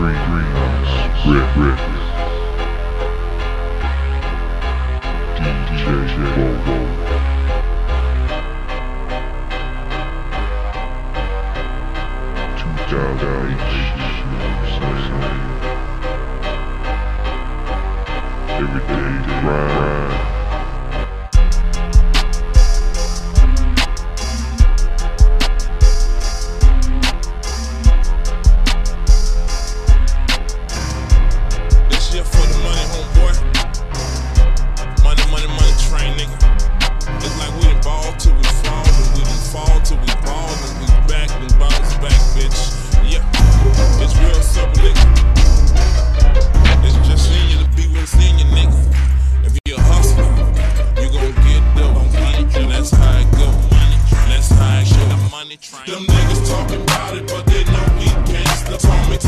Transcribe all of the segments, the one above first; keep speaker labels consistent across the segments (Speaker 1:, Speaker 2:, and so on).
Speaker 1: Everyday grind.
Speaker 2: Them niggas talking about it, but they know we gangsta. Tommy,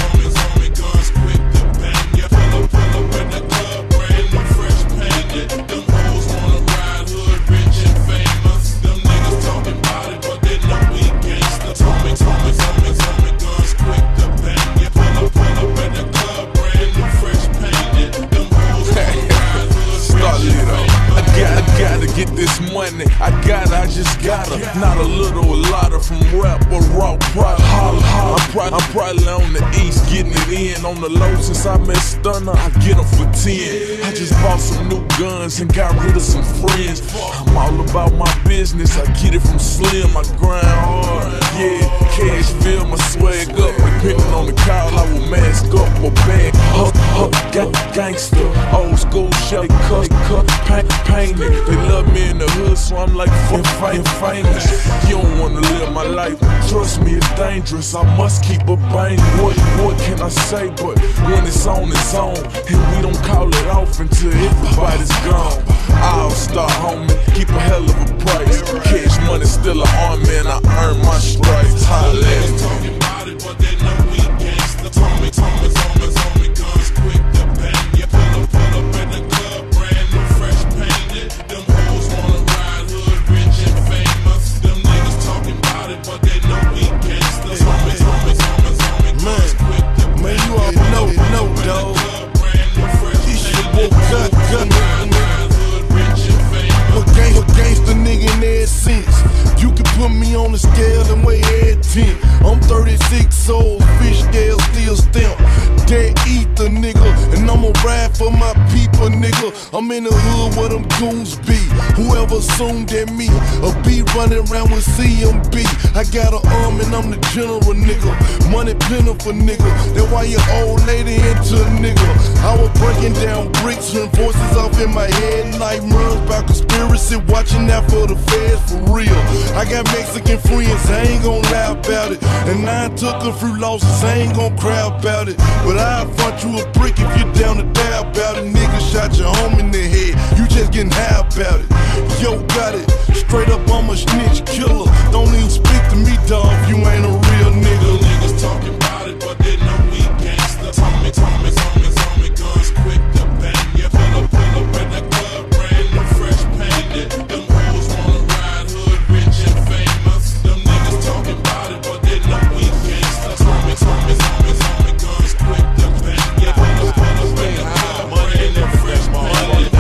Speaker 2: guns quick to bang ya. Pull up in the club, brand new fresh painted. Them hoes wanna ride hood, rich and famous. Them niggas talking about it, but they know we gangsta. Tommy, guns quick to bang ya. Pull up in the club, brand new fresh painted. Them hoes wanna ride hood, rich and famous.
Speaker 3: I gotta get this money. I just gotta. Not a little, a lotta from rap or raw product. I'm probably on the east getting it in. On the low since I met Stunner, I get them for 10. I just bought some new guns and got rid of some friends. I'm all about my business. I get it from Slim. I grind hard. Yeah, cash fill my swag up. Depending on the call, I will mask up or bag up. Gangster, old school shell cut, painted. They love me in the hood, so I'm like fucking famous. You don't wanna live my life, trust me, it's dangerous. I must keep a bang. What can I say? But when it's on, it's on, and we don't call it off until everybody's gone. I'll start, homie, keep a hell of a price. Cash money, still an army, and I earn my stripes.
Speaker 2: Niggas talking about it, but they know we gangsta. Tommy, guns quick to bang ya. Pull up in the club, brand new fresh painted. Them hoes wanna ride hood, rich and famous. Them niggas talking about it, but they know we gangsta. Tommy, guns quick to bang ya.
Speaker 4: Man, you all know, dawg. This your boy gun. A gangsta nigga in their sense. You can put me on the scale and weigh head 10. I'm 36 souls, fish scale still stamped. Dead ether, nigga, and I'ma ride for my people, nigga. I'm in the hood where them goons be. Whoever assumed that me, or be running around with CMB. I got an arm and I'm the general, nigga. Money plentiful, nigga. That's why your old lady into a nigga. I was breaking down bricks and voices off in my head. Nightmares about conspiracy, watching out for the feds for real. I got Mexican friends, I ain't gon' lie about it. And I took a few losses, I ain't gon' cry about it. But I'll front you a brick if you're down to die about it. Nigga shot your home in the head, you just getting high about it. Yo, got it, straight up I'm a snitch killer. Don't even speak to me, dawg, you ain't a real nigga.
Speaker 2: Niggas talking about it, but they know we gangsta. Tommy, guns quick to bang ya. Pull up in the club, brand new fresh painted. Them hoes wanna ride hood, rich and famous. Them niggas talking about it, but they know we gangsta. Tommy, guns quick to bang ya. Pull up in the club, brand new fresh painted.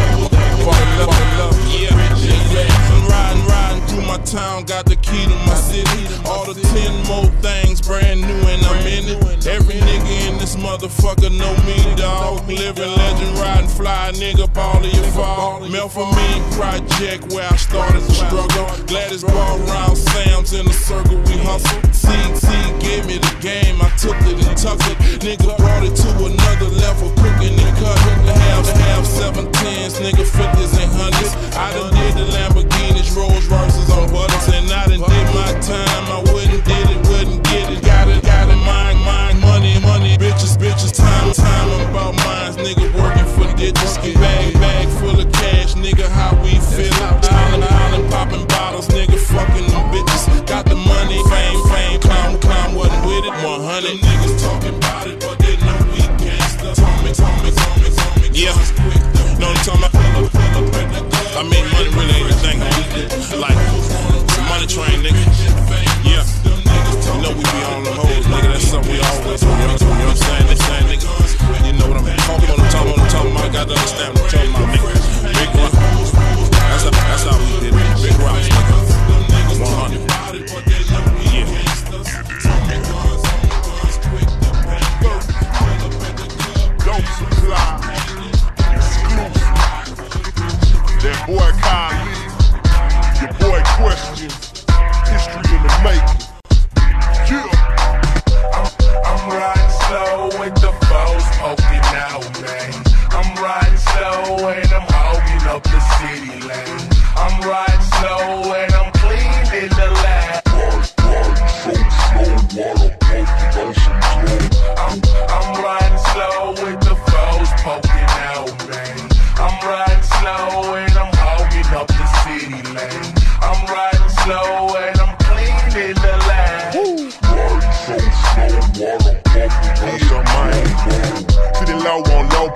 Speaker 2: I'm riding through my town, got the key to my city. All the 10 more things brand new and I'm in it. Every nigga in this motherfucker know me, dawg. Living legend, riding fly, nigga, ball of your fall. Melphamine project where I started the struggle. Gladys ball round Sam's in a circle, we hustle. C gave me the game, I took it and tucked it. Nigga brought it to another level, cooking and cutting. Half 710s, nigga 50s and 100s. I done did the Lamborghinis, Rolls Royces on buttons, and I done did my time. I wouldn't get it. Got it, mine, money, bitches, time. I'm about mines, nigga working for ditches. Bag full of cash, nigga, how we feel it. Island popping bottles, nigga, fucking them bitches. Got the money, fame, clown wasn't with it. 100 niggas talking about it, but they know we gangsta. Tommy, yeah, know what I'm talking about? I mean, money really ain't a thing, homie. Like, it's a money train, nigga. Yeah, you know we be on the hoes, nigga. That's something we always do. You know what I'm saying?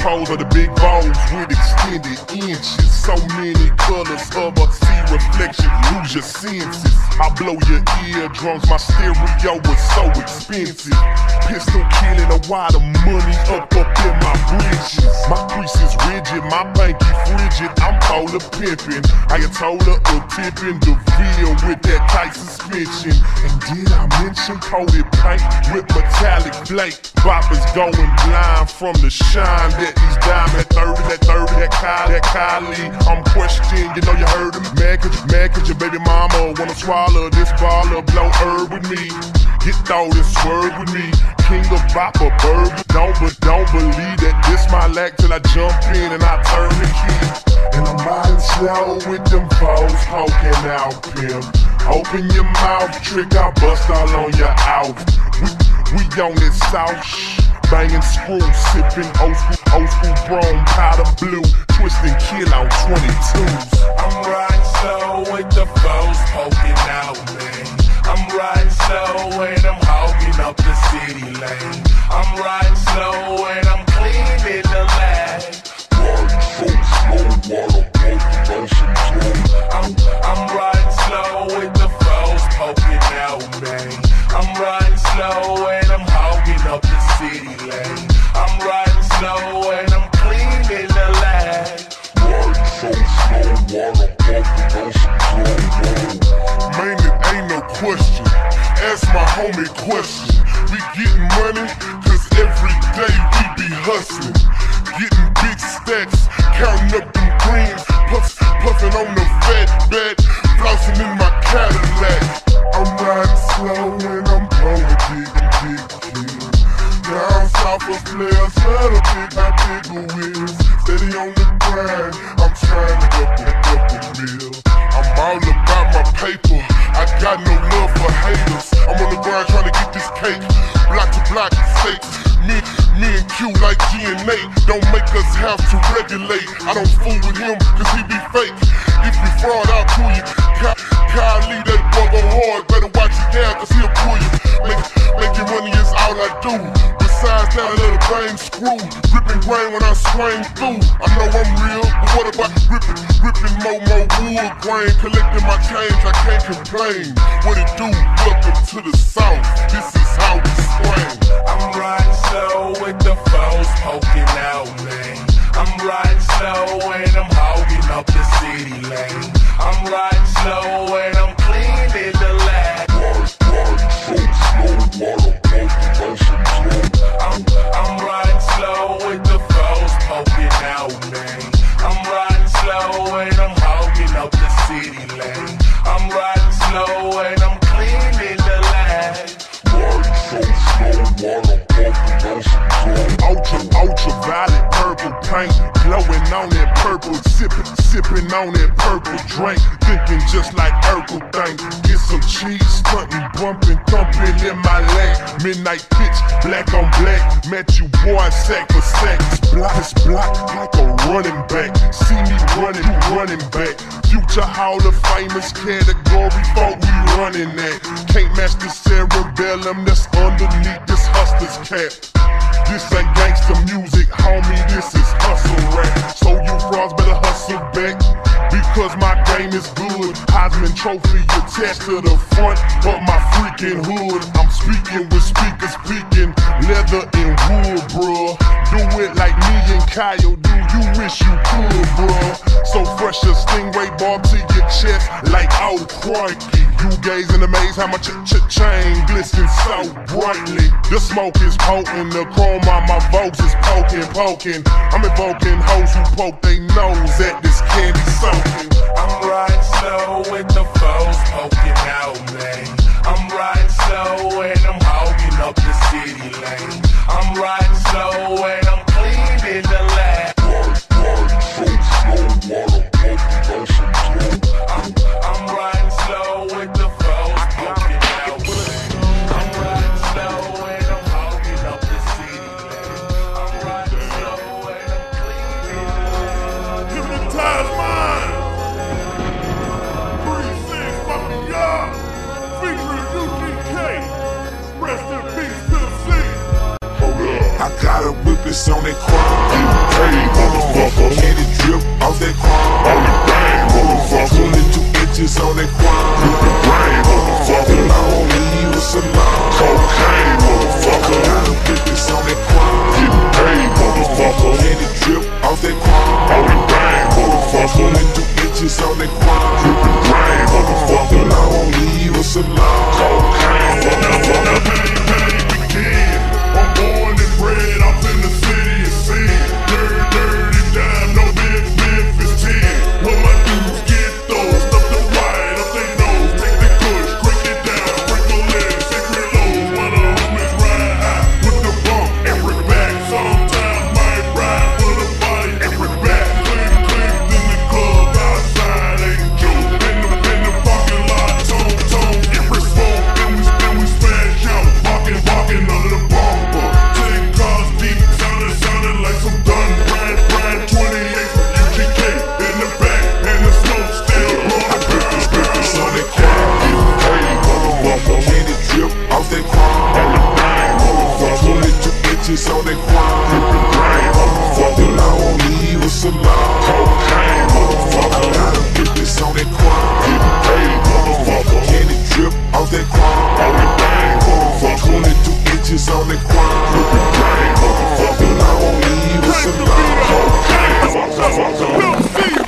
Speaker 4: pose of the big balls with extended inches. So many colors of a sea reflection, lose your senses. I blow your eardrums, my stereo was so expensive. Pistol killing a wad of money up in my bridges. My crease is rigid, my banky frigid, I'm polar pimping. Ayatollah or tipping the veal with that tight suspension. And did I mention coated paint with metallic flake? Boppers going blind from the shine that these diamond 30, that Kylie. I'm questioning, you know you heard him. Mad cause your baby mama wanna swallow this baller, blow herb with me. Get throw this swerve with me. King of bopper, burger. Don't believe that this my lack till I jump in and I turn the key. And I'm riding slow with them foes poking out, pimp. Open your mouth, trick, I bust all on your out. We on this south banging screws, sipping old school chrome, powder blue, twisting kill on 22s.
Speaker 1: I'm riding slow with the foes poking out, man. I'm riding slow and I'm hogging up the city lane. I'm riding slow and I'm cleaning the lag. I'm riding slow with the foes poking out, man. I'm riding slow and I'm hogging up the city lane. I'm riding slow and I'm cleaning the lag.
Speaker 4: Man, it ain't no question. Ask my homie question. We getting money, cause every day we be hustling. Getting big stacks, counting up them greens, puffing on the fat bat, flossing in my Cadillac. I'm riding slow and I'm blowing big. Down south of flares, not a bigger wheels. Steady on the grind, I'm trying to up a meal. I'm all about my paper, I got no love for haters. I'm on the grind trying to get this cake, block to block steaks. Me and Q like G and Nate, don't make us have to regulate. I don't fool with him cause he be fake. If you fraud, I'll pull you. Kylie, that brother hard, better watch it down cause he'll pull you. Making money is all I do. Besides that, I let the brain screw. Ripping grain when I swing through. I know I'm real, but what about ripping more wood grain? Collecting my change, I can't complain. What it do? Welcome to the South. This is how we swing.
Speaker 1: I'm riding slow with the foes poking out, man. I'm riding slow and I'm hogging up the city lane. I'm riding slow and I'm cleaning the lag. I'm riding slow with the foes poking out, man. I'm riding slow and I'm hogging up the city lane. I'm riding slow and I'm cleaning the lag.
Speaker 4: Ultraviolet purple paint, blowing on that purple, sipping on that purple drink, thinking just like Urkel think. Get some cheese, stunting, bumping, thumping in my leg. Midnight pitch, black on black, met you boy sack for sack. It's block like a running back. See me running, you running back. Future Hall of Famous category, folk we running that. Can't match the cerebellum that's underneath this hustler's cap. This ain't gangsta music, homie, this is hustle rap. So you frauds better hustle back, because my game is good. Heisman Trophy attached to the front of my freaking hood. I'm speaking with speakers peeking, leather and wood, bruh. Do it like me and Kyle do, you wish you could, bruh. So fresh a stingray barb to your chest like oh crikey. You gaze in the maze, how my chain glistens so brightly. The smoke is potent, the chrome on my Vogues is poking. I'm invoking hoes who poke they nose at this candy soaking.
Speaker 1: I'm riding slow with the foes poking out, man. I'm riding slow and I'm hogging up the city lane. I'm riding slow and I'm cleaning the lag. I'm riding slow with the foes poking out, man. I'm riding slow and I'm hogging up the city lane. I'm riding slow and I'm cleaning the lag.
Speaker 4: Hypnotize mine. 3-6 fucking God, featuring UGK. Rest in peace, Tennessee. Hold up. I got a whip, it's on that chrome.
Speaker 3: that crime. On the bang, motherfucker. 22 inches on that crime. Hit the brain, motherfucker. I don't leave with some lime. Cocaine, motherfucker. I done put this on that crime. Getting paid, motherfucker. Candy drip off that crime. On the bang, motherfucker. 22 inches on that crime. Hit the brain, motherfucker. I don't leave with some lime. Cocaine, motherfucker.
Speaker 1: I'm born and bred up in the city of sin. Dirty dime, no Memphis 10. When my dudes get those, stuff the white up they nose. Take the kush, crank it down, sprinkle it, secret lows. When the homies ride high with the bump, every back. Sometimes might ride with a body, every back. Click in the club, outside ain't joke. In the parking lot, tone, every smoke. Then we smash out, walking under the bumper. 10 cars deep, sounding like some done. Brand 28 from UGK in the back, and the smoke still blowing.
Speaker 3: It's on that crime, getting paid, motherfucker. Candy drip off that crime. On the bang, motherfucker. 22 inches on that crime. Hit the brain, motherfucker. I won't leave with some lime. Cocaine, motherfucker. I done put this on that crime. Getting paid, motherfucker. Candy drip off that crime. On the bang, motherfucker. 22 inches on that crime. Hit the brain, motherfucker. I won't leave with some lime. Cocaine, motherfucker.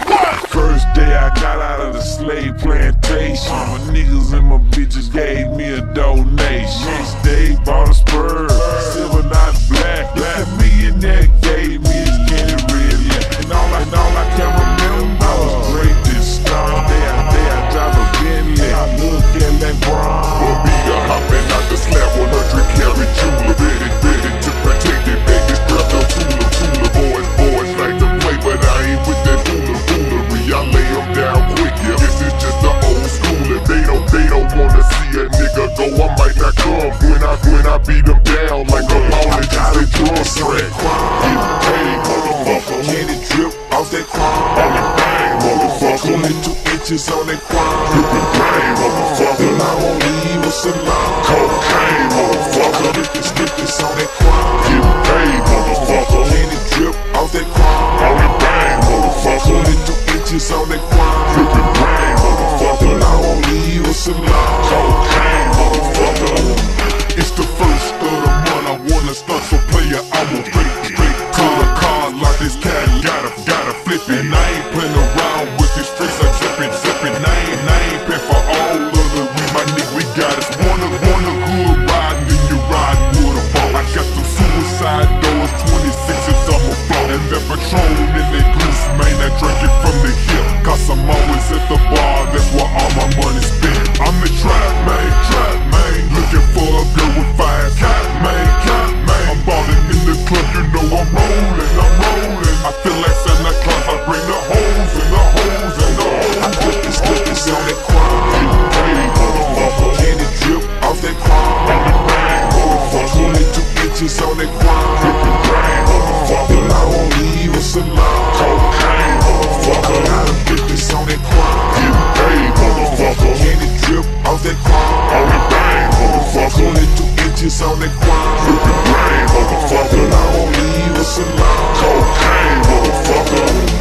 Speaker 3: First day I got out of the slave plantation, my niggas and my bitches gave me a donation. Next day bought a spur, silver not black. A millionaire gave me his candy red. And all I can remember, I was great this time. Day I drive a Bentley, I look at that brown.
Speaker 1: Bobia hopping out the slab, 100 carry jeweler. Ready to protect it, baby, strapped up cooler. Boys like to play, but I ain't with that foolery. I lay them down quick, yeah. This is just the old school. If they don't wanna see a nigga go, I might not come. When I beat them down like a apologist and drum track.
Speaker 3: Getting paid, motherfucker. Candy drip off that crime. On the bang, motherfucker. 22 inches on that crime. Hit the brain, motherfucker. I won't leave with some lime. Cocaine, motherfucker. Get this on that crime. Getting paid, motherfucker. Candy drip off that crime. On the bang, motherfucker. 22 inches on that crime. Hit the brain, motherfucker. I won't leave with some lime. Cocaine, motherfucker.
Speaker 1: It's the first of the month, I wanna start for player. I will straight to the car like this cat. Gotta flip it. And I ain't playing around with these streets. I zippin'. I ain't paying for all of the weed, my nigga. We got it. Wanna good riding, then you riding with a ball. I got some suicide doors, 26s on my floor. And that Patron in that goose, man, I drink it from the hip. Cause I'm always at the bar, that's where all my money spent. I'm the trap man, looking for a girl with fire. Cat man, I'm ballin' in the club, you know I'm rollin'. I feel like Santa Claus, I bring the hoes and the hoes and the hoes.
Speaker 3: I put this on that crime. Getting paid, motherfucker. Candy drip off that crime. On the bang, motherfucker. 22 inches on that crime. Hit the brain, motherfucker. I won't leave with some lime. Cocaine, motherfucker. I done put this on that crime. Getting paid, motherfucker. Candy drip off that crime. On the bang, motherfucker. 22 inches on that crime. Hit the brain, motherfucker. I won't leave with some lime. Cocaine, motherfucker.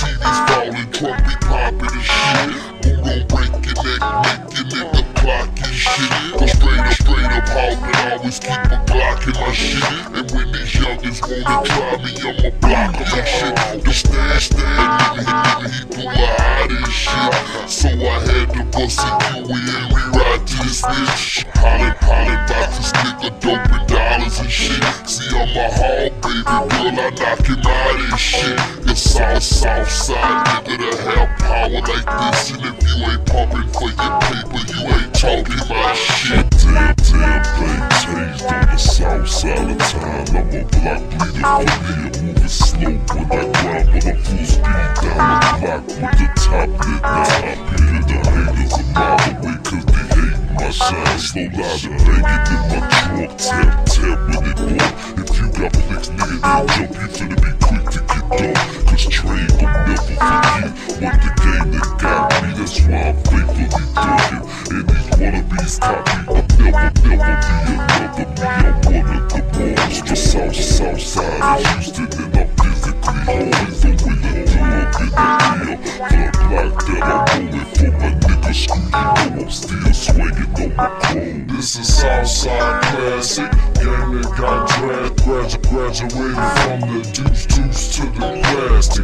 Speaker 1: Trumpet poppin' and shit. Who gon' break your neck, make your nigga clock his
Speaker 3: shit. Cause straight up hoggin', always keep a Glock in my shit. And when these youngins wanna try me, I'ma block them and shit. The stand, nigga, he do a hot as shit. So I had to bust a UE and rewrite to this bitch. Hollin' about this nigga dope and dollars and shit. See, I'm a hog, baby girl, I knock him out and shit. It's all south side, nigga, to have power like this. And if you ain't pumping for your paper, you ain't talking my shit. Damn, thing changed on the south side of town. I'm a block bleeder from here, moving slow when I grind, but I'm full speed down the block with the top lit. Now I hear the haters a mile away cause they hate my shine. Slow loud and bang it in my trunk, tap when it walk. If you got flicks, nigga, then jump, you finna be quick to get done. Cause Trey gon' never forget what the game that got me. That's why I'm faithfully thuggin'. And these wannabes copy, I'll never be another me. I'm one of the monsters. South side of Houston, and I'm physically hard. So when you thug in the air, for the block that I'm rolling for my nigga Screw, you know I'm still swinging on my chrome. This is Southside classic, game that got graduated from the deuce to the plastic.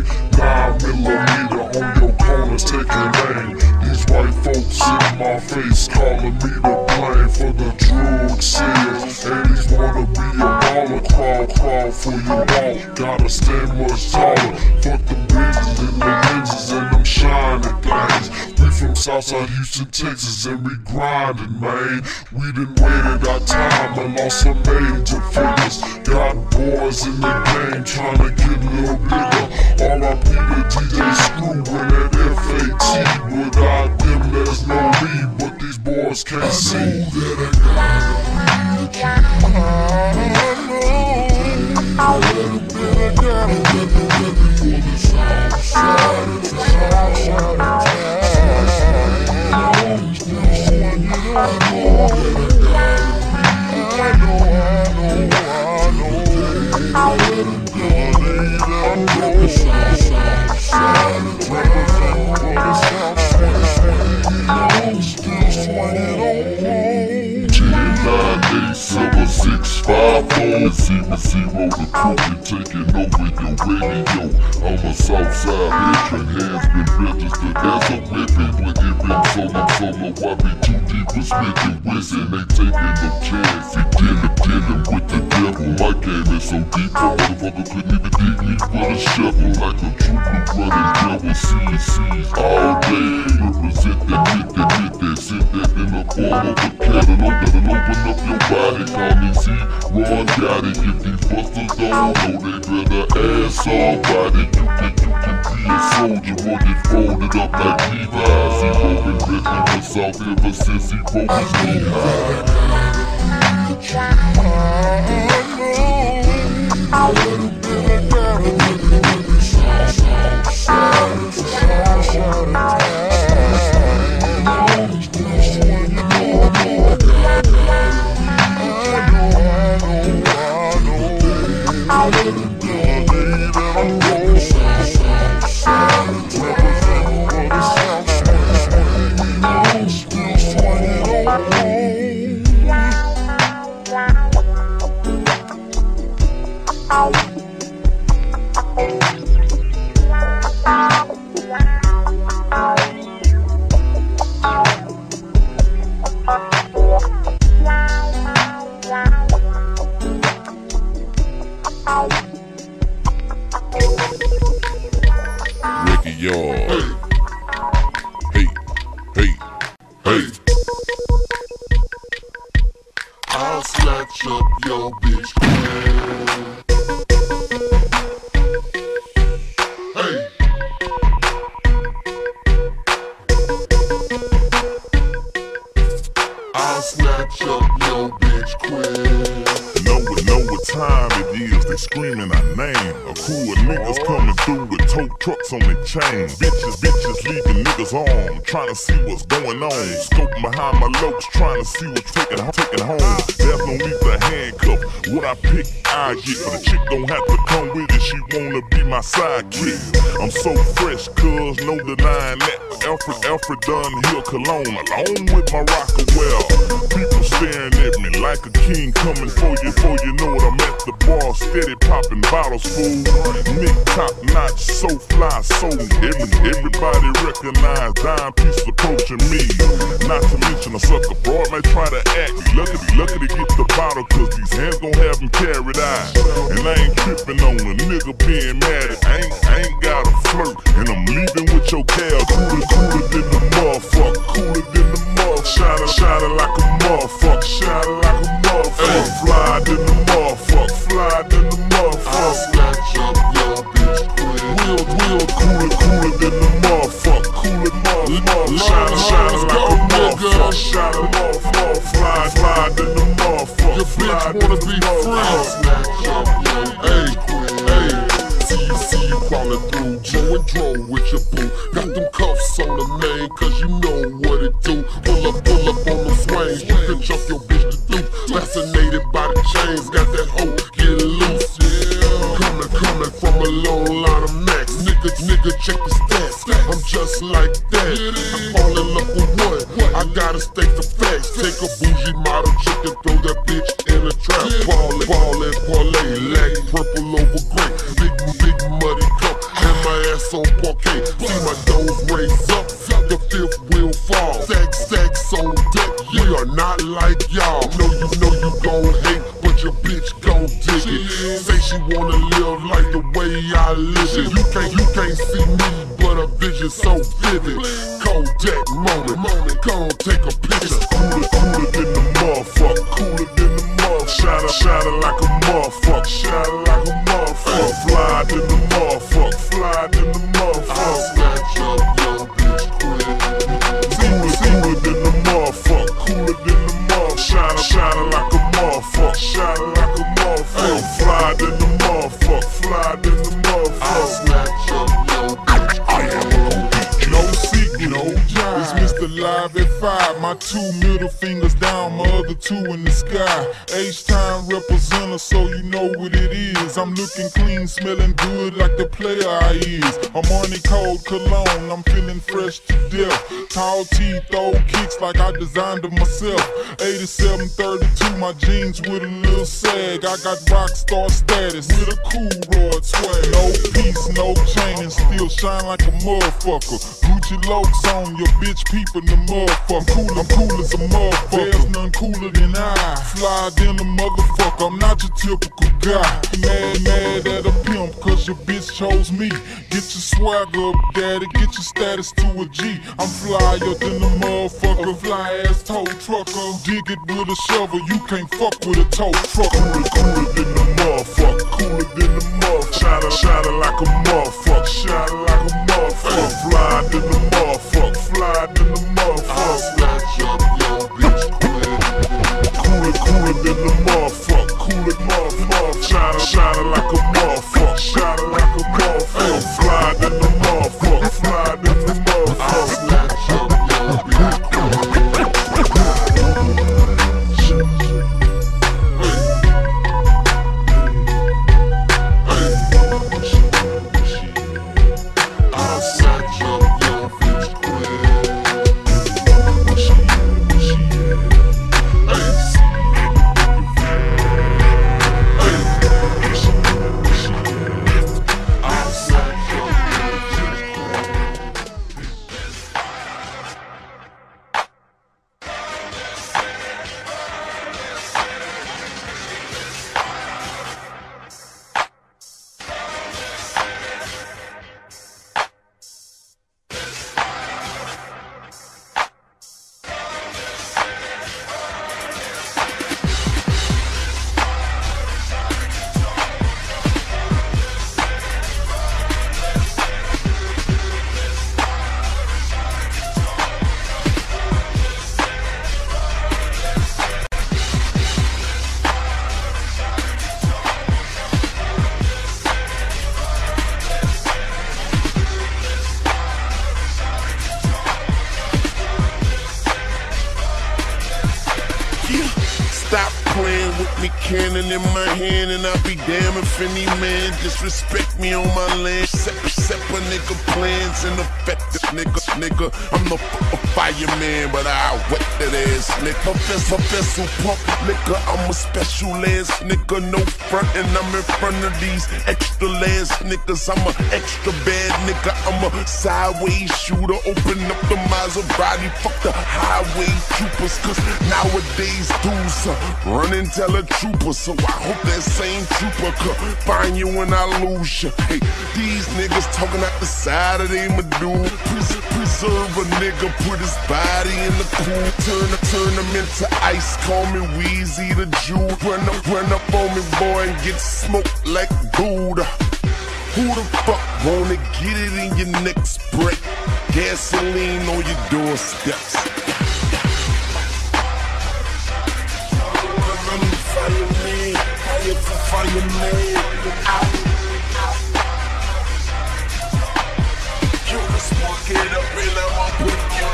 Speaker 3: 9mm on your corner taking aim. These white folks in my face calling me to blame for the drug sales. And these wanna be a baller, crawl for your wall. Gotta stand much taller. Fuck them bitches and the lenses and them shining things. We from Southside Houston, Texas, and we grindin', man. We done waited our time and lost some major figures. Got boys in the game tryna get a little bigger. All our people DJ Screw in that FAT. Without them there's no me, but these boys can't see that I gotta be a Zero the crew and taking over your radio. I'm a Southside veteran, hands been registered as a weapon. With it been solo, I be too deep with Smith and Wesson. They taking no chance, dealing with the devil. My game is so deep, a motherfucker couldn't even dig me with a shovel. Like a true blue running devil, seas all day. Represent that, hit that, sit that in the form of a catalog. That'll open up your body, call me Z, Ron got it. If these busters don't know, they better ask somebody. You can be a soldier or get folded up like Levi's. He been reppin' the South ever since he broke his knee. I'll snatch up your bitch. Hey. I'll snatch up your bitch quick. Know what time it is, they screaming our name. A crew of niggas coming through with tow trucks on their chain. Bitches leaving niggas on, trying to see what's going on. Scoping behind my lopes, trying to see what's taking home. There's no need to handcuff, what I pick, I get. But a chick don't have to come with it, she wanna be my sidekick. I'm so fresh, cuz, no denying that. Alfred Dunhill Cologne, along with my Rockawell. People staring at me like a king coming for you. Before you know it, I'm at the bar, steady popping bottles full. Nick top notch, so fly, so everybody recognize dime piece approaching me. Not to mention a sucker broad may try to act. Lucky to get the bottle, cause these hands gon' have him carried out. And I ain't tripping on a nigga being mad. I ain't got a flirt, and I'm leaving with your gal. Cooler than the motherfucker, cooler than the motherfucker. Shining like a motherfucker, shining like a motherfucker. Fly than the motherfucker, fly than the motherfucker. I'll snatch up your bitch quick. Real cooler than the motherfucker, cooler motherfucker. Shining like a motherfucker, shining motherfucker. Fly than the motherfucker. Your bitch wanna be free. I'll snatch up your bitch quick. See you crawling through Joe and Dro with your boo. Got them cuffs on the main, cause you know what it do. Pull up on the swings, you can chuck your bitch to do. Fascinated by the chains, got that hoe get loose. Coming from a long line of max. Nigga, check the stats. I'm just like that. I fall in love with what? I gotta state the facts. Take a bougie model chick and throw that bitch in a trap. Ball and parlay, lack purple over gray. Big muddy cup and my ass on parquet. See my doors raise up, the fifth wheel fall. Stacks on deck, we are not like y'all. Know you gon' hate, but your bitch gon' dig it. Say she wanna live like the way I live it. You can't see me, but a vision so vivid. Kodak moment, come take a picture. Cooler than the motherfucker, cooler than the motherfucker. Shining like a motherfucker, shining like a motherfucker. Fly than the motherfucker, fly than the motherfucker. I'll snatch up your bitch quick. Cooler than the motherfucker, cooler than the motherfucker. Shining like a motherfucker, shining like a motherfucker. Fly than the motherfucker, fly than the motherfucker. I'll snatch up your bitch quick. No secret, no job. It's Mr. Live at 5. My 2 middle fingers down, my other 2 in the sky. H-time representer, so you know what it is. I'm looking clean, smelling good like the player I is. I'm on the cold cologne, I'm feeling fresh to death. Tall teeth, old kicks like I designed them myself. 8732, my jeans with a little sag. I got rock star status with a cool rod swag. No piece, no chain, and still shine like a motherfucker. Gucci Lokes on, your bitch peepin' the motherfucker. I'm cool as a motherfucker. There's none cooler than I. Fly than a motherfucker, I'm not your typical guy. Mad at a pimp, cause your bitch chose me. Get your swagger up, daddy, get your status to a G. I'm flyer than a motherfucker, fly ass tow trucker. Dig it with a shovel, you can't fuck with a tow trucker. Cooler than the motherfucker, cooler than the motherfucker. Shining like a motherfucker, shining like a motherfucker. Fly than the motherfucker, fly than the motherfucker. I'll snatch up your bitch quick. Cooler than the motherfucker, cooler motherfucker. Shining like a motherfucker, shining like a motherfucker. Fly than the motherfucker, fly than the motherfucker. I'll snatch up your bitch quick. I'll snatch up your bitch quick.
Speaker 4: put me cannon in my hand, and I'll be damned if any man disrespect me on my land. Set a nigga plans and affect this nigga. I'm the fireman, but I wet that ass nigga. Vessel pump nigga, I'm a special ass nigga. No front, and I'm in front of these extra ass niggas. I'm a extra bad nigga. I'm a sideways shooter. Open up the Maserati, fuck the highway troopers. Cause nowadays dudes run and tell a trooper. So I hope that same trooper could find you when I lose you. Hey, these niggas talking out the side of they medulla. Preserve a nigga, put his body in the cool. Turn him into ice, call me Weezy the Jew. Run up on me, boy, and get smoked like Buddha. Who the fuck wanna get it in your next break? Gasoline on your doorsteps. I'm the fireman, fireman. You can smoke it up and I'ma put you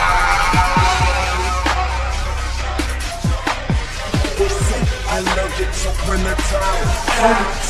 Speaker 4: out. I love it so when the time hurts.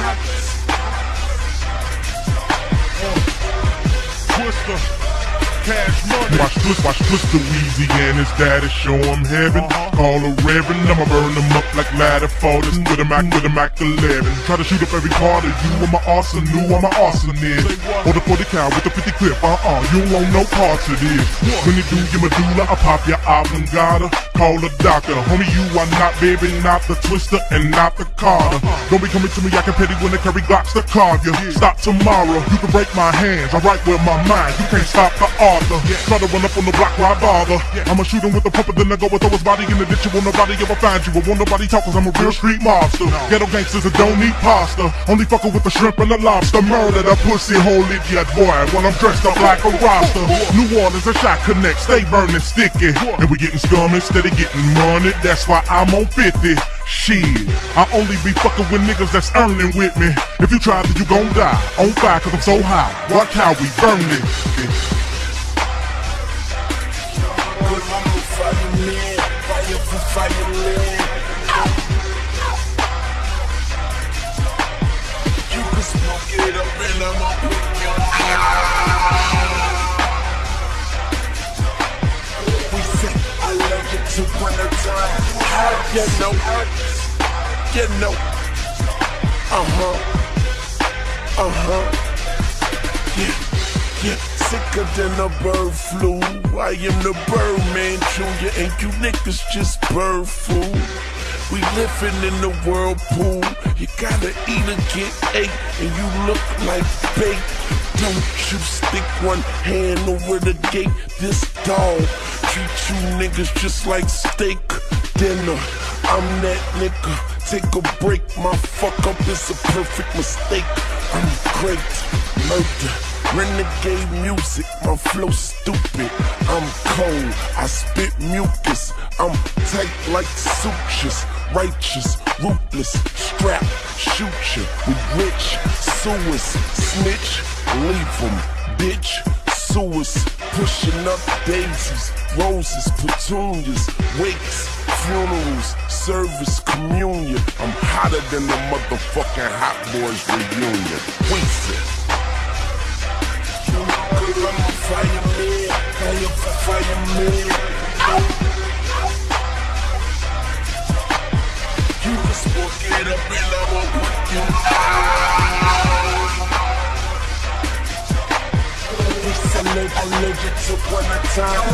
Speaker 3: Twister, cash money. Watch Twister Weezy and his daddy show him heaven. Call a reverend, I'ma burn him up like ladder fallers with a Mac 11. Try to shoot up every part of you. I'm an arsonist, I'm an arsonist. Hold a 40 cal with a 50 clip. You don't want no parts of this. When you do your medulla, I pop your oblongata. Call a doctor, homie. You are not, baby, not the Twister and not the Carter. Don't be coming to me, I can petty when they carry Glocks to carve you. Stop tomorrow, you can break my hands. I write with my mind, you can't stop the author. Try to run up on the block, why bother? I'ma shoot him with a pumper, then I go and throw his body in the ditch. You won't nobody ever find you. I won't nobody talk, cause I'm a real street monster. Ghetto gangsters that don't need pasta. Only fucking with the shrimp and the lobster. Murder the pussy hole idiot boy when I'm dressed up like a roster. New Orleans, a shot connect, stay burning sticky. And we getting scum instead of getting money. That's why I'm on 50. Shit, I only be fucking with niggas that's earning with me. If you try, then you gon' die. On fire, cause I'm so high. Watch how we burn it.
Speaker 4: Fireman. You can smoke it up and I'ma put you out. We say I love it to wintertime. You know. Yeah. Sicker than a bird flu. I am the Birdman Jr. and you niggas just bird food. We living in the whirlpool. You gotta eat or get ate, and you look like bait. Don't you stick one hand over the gate. This dog treat you niggas just like steak dinner. I'm that nigga. Take a break, my fuck up is a perfect mistake. I'm great, murder. Renegade music, my flow stupid. I'm cold, I spit mucus. I'm tight like sutures. Righteous, ruthless, strap, shoot you. We rich, suers, snitch, leave 'em, bitch. Suers, pushing up daisies, roses, petunias, wakes, funerals, service, communion. I'm hotter than the motherfucking Hot Boys reunion. Wasted. I'm a fireman, fireman. You can smoke it up and I'ma put you out. This allergic to wintertime.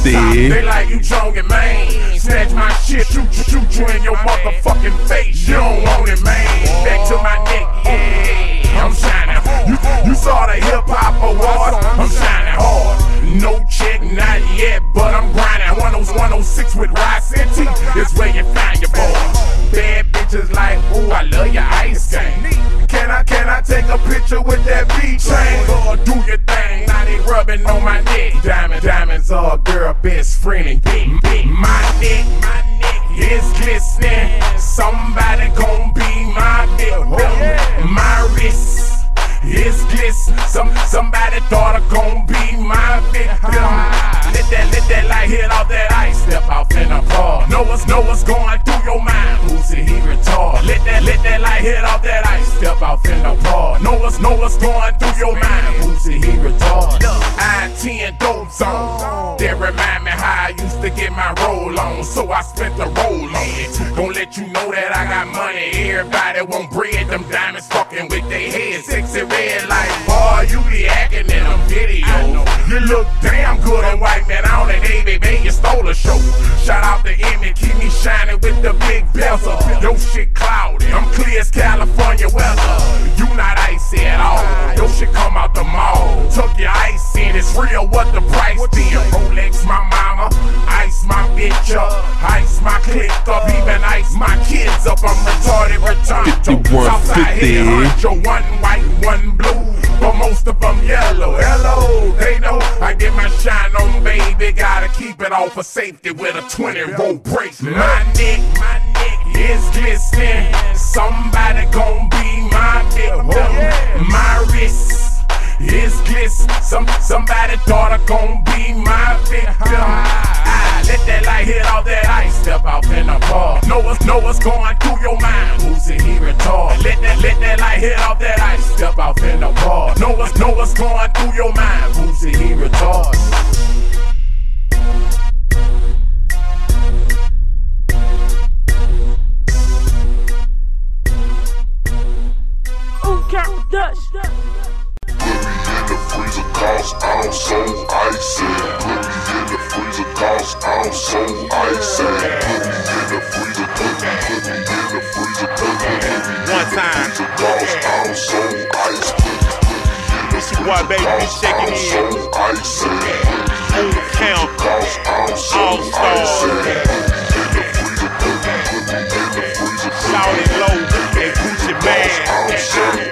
Speaker 3: 50.
Speaker 1: They like you Jong and man. Snatch my shit, shoot you in your motherfucking face. You don't want it, man. Back to my neck, yeah. I'm shining. You saw the hip hop award. I'm shining hard. No check, not yet, but I'm grinding. 106 with Rice and T. It's where you find your boy. Bad bitches like, ooh, I love your ice game. Can I take a picture with that V-chain? Or do your thing, now they rubbing on my neck. Diamonds are a girl best friend and big. My neck is glistening. Somebody gon' be my victim. My wrist is glistening. Somebody thought I gon' be my victim. Let that light hit off that ice. Step off in the car. Know what's going through your mind. Who's it? He retard. Let that light hit off that ice. Step off in the car. Know what's going through your mind. Who's it? He retard. I-10 dope zone. That remind me how I used to get my roll on. So I spent the roll on it. Gon' let you know that I got money. Everybody want bread. Them diamonds fucking with their heads. Sexy red like, boy, you be acting in a video. You look damn good on White Man on it, baby, you stole a show. Shout out to Emmy, keep me shining with the big bezel. Your shit cloudy, I'm clear as California weather. You not icy at all, your shit come out the mall. Took your ice in, it's real, what the price then? Rolex my mama, ice my bitch up, ice my click up, even ice my kids up. I'm retarded, return to Southside here, your one white, one blue, but most of them yellow. Hello, they know I get my shine on, baby. Gotta keep it all for safety with a 20-volt bracelet. My neck is glistening. Somebody gon' be my victim. My wrist is glistening. Somebody thought I gon' be my victim. Let that light hit all that ice. Step out in the bar. Know what's going through your mind. Who's it? He retard. Let that light hit all that ice. Step out in the bar. Know what's going through your mind. Who's it? He retard.
Speaker 5: Dutch.
Speaker 3: Put me in the freezer cause I'm so icy. Put me in the freezer cause I'm so icy. Put me in the freezer, put me in the freezer, put me in the freezer cause I'm so icy.
Speaker 6: This your boy, baby, be checking in. On count, all stars. Shout it low, and Gucci man.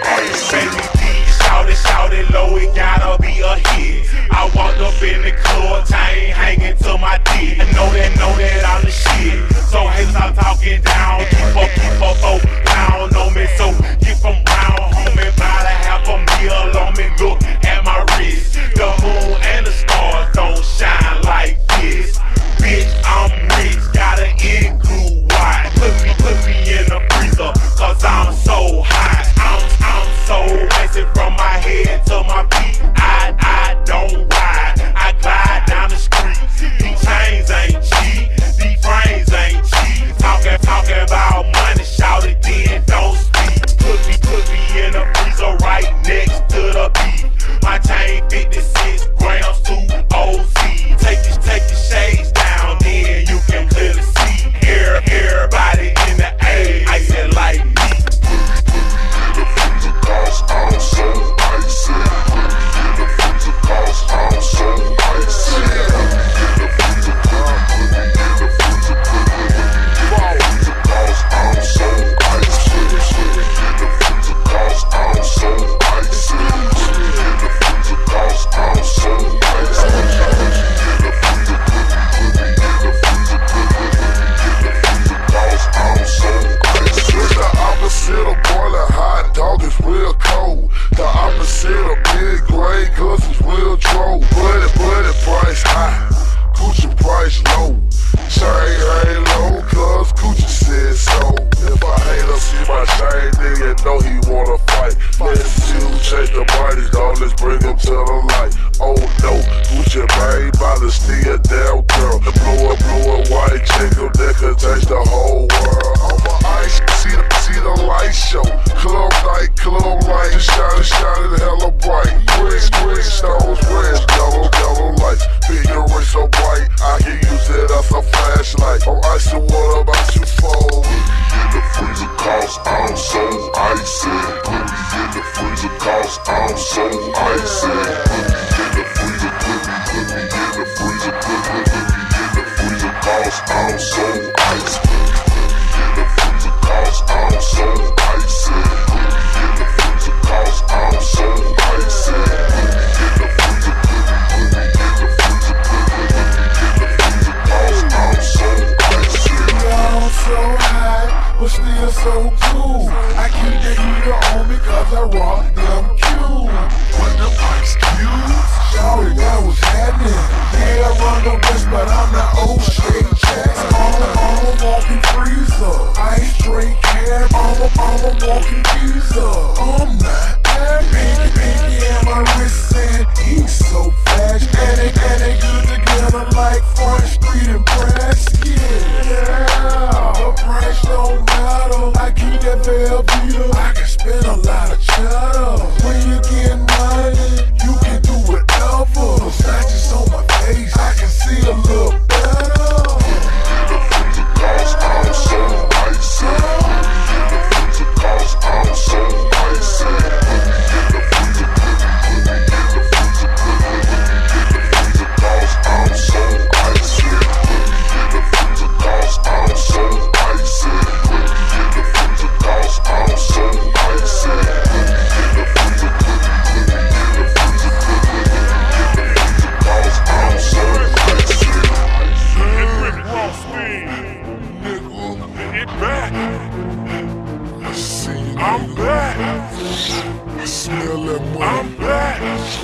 Speaker 6: Shout it low, it gotta be a hit. I walked up in the club, chain hanging to my dick. I know that I'm the shit. So haters I'm talking down, keep up, oh, pound on me. So get from round home and buy $500,000 on me. Look at my wrist, the moon and the stars don't shine like this. Bitch, I'm rich, gotta include why. Put me in the freezer, cause I'm so hot. I'm so icy from my head to my feet. I don't ride, I glide down the street. These chains ain't cheap, these frames ain't cheap. Talking about money, shout it then, don't speak. Put me in the freezer right next to the beat. My chain 56 grams to OZ. Take the shades down, then you can clearly see. Everybody in the A, I said like me.
Speaker 3: I'm so icy. Put me in the freezer cause I'm so icy. Put me in the freezer, put me in the freezer, put me in the freezer cause I'm so icy. Put me in the freezer cause I'm so icy. Put me in the freezer cause I'm so icy. Put me in the freezer, put me in the freezer, put me in the freezer cause I'm so icy. It's the opposite of boiling hot, dog is real cold. The opposite of big gray, cause it's real troll. Bloody price high, Gucci price low. Chain ain't low, cause Gucci said so. If I hate her, see my chain, then you know he wanna fight. Let's see who change the bodies, dog, let's bring him to the light. Oh no, Gucci made by the steel down girl. Blow a white chicken that could taste the whole world. I'm a ice, see the light show. Club night, shining hella bright. Green stones, red, yellow lights. Figure so bright, I'm so icy. Put me in the freezer, put me in the freezer, put me in the freezer, cause I'm so icy. Put me in the freezer, cause I'm so icy. Put me in the freezer, cause I'm so icy. Put me in the freezer, put me in the freezer, put me in the freezer, cause I'm so icy.
Speaker 4: I'm so hot, but still so cool. I keep the heater on me cause I rock them cubes. Put them ice cubes. Shawty, that was happening. Yeah, I run the west, but I'm not O'Shea Jackson. I'm a walking freezer. Ice drink cab, I'm a walking freezer. I'm not that pinky and my wrist and he's so fast. And they good together like Front Street and Preston. Yeah, the price don't matter. I keep that Velveeta. I can spend a lot of cheddar. When you get money, you can do whatever. Scratches on my face, I can see a little better.
Speaker 3: Cause I'm so icy. Put me in the freezer, cause I'm so icy. Put me in the freezer, put me in the freezer, put me in the freezer, cause I'm so icy. Put me in the freezer, cause I'm so icy. Put me in the freezer, cause I'm so icy. Put me in the freezer, put me in the freezer, put me in the freezer, cause I'm so icy.
Speaker 2: It back.
Speaker 3: I see you,
Speaker 2: I'm back.
Speaker 3: I smell that money.
Speaker 2: I'm back.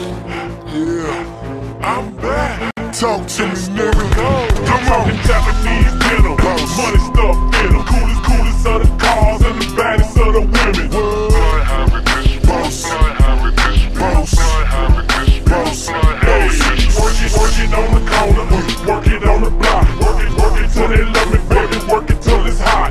Speaker 3: Yeah,
Speaker 2: I'm back.
Speaker 3: talk to me, nigga.
Speaker 2: Come on, Japanese dinner. Money stuffed in them. Coolest of the cars and the baddest of the women.
Speaker 3: Boss,
Speaker 2: Working on the corner, working on the block, working till they love me, baby, working till it's hot.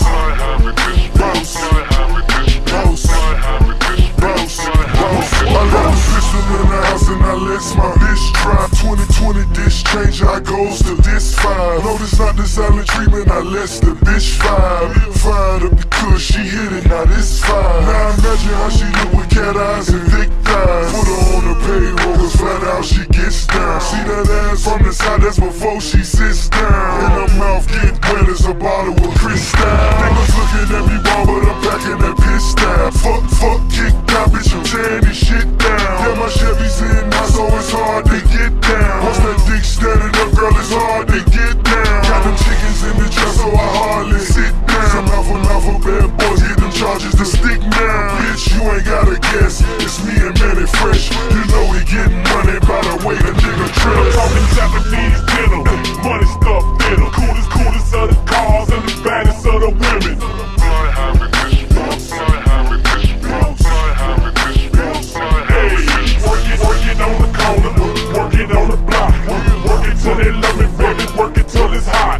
Speaker 3: I love the pistol in the house and I let my bitch drive. 2020 dish changer, I goes to this 5. No, this not the silent treatment, I lets the bitch 5. Fired up because she hit it, now this 5. Now imagine how she look with cat eyes and thick thighs. Put her on the payroll, cause flat out she gets down. See that ass from the side, that's before she sits down. And her mouth get wet as a bottle of Cristal. Niggas looking at me ball, but I'm packing that piss down. Fuck, kick down, bitch, I'm tearing this shit down. Yeah, my Chevy's in now, so it's hard to get down. Once that dick standing up, girl, it's hard to get down. Got them chickens in the trap, so I hardly sit down. Some alpha bad boys get them charges to stick now. Bitch, you ain't gotta guess, it's me and Manny Fresh. You know we getting money by the way the nigga dress.
Speaker 2: Talking Japanese dinner, money stuffed in them. Coolest of the cars and the baddest of the women. Working on the corner, working on the block, working till they love me, baby, working till it's hot.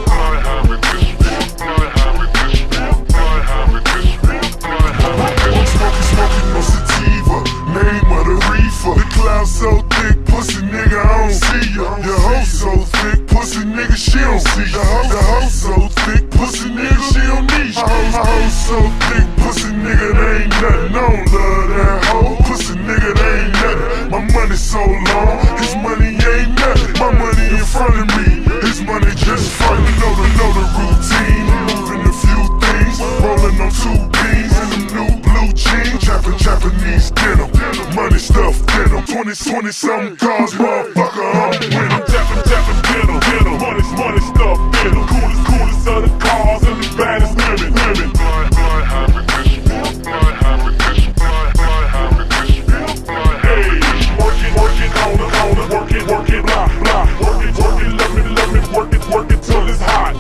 Speaker 3: Smoking no sativa, name of the reefer. The cloud so thick, pussy nigga, I don't see ya. Your hoe so thick, pussy nigga, she don't see ya. The hoe so thick, pussy nigga, she don't need ya. My hoe so thick, pussy nigga, there ain't nothing. I don't love that hoe, pussy nigga, there ain't nothing. My money so long, his money ain't nothing. My money in front of me, his money just front. You know the routine, moving a few things, rolling on 2 beans in them new blue jeans. Japanese denim, money stuffed in them. 20-something cars, motherfucker, I'm winning.
Speaker 2: Japan dinner, money stuffed in them. Coolest of the cars and the baddest women. Working on the corner, working block, working, love me, working till it's hot.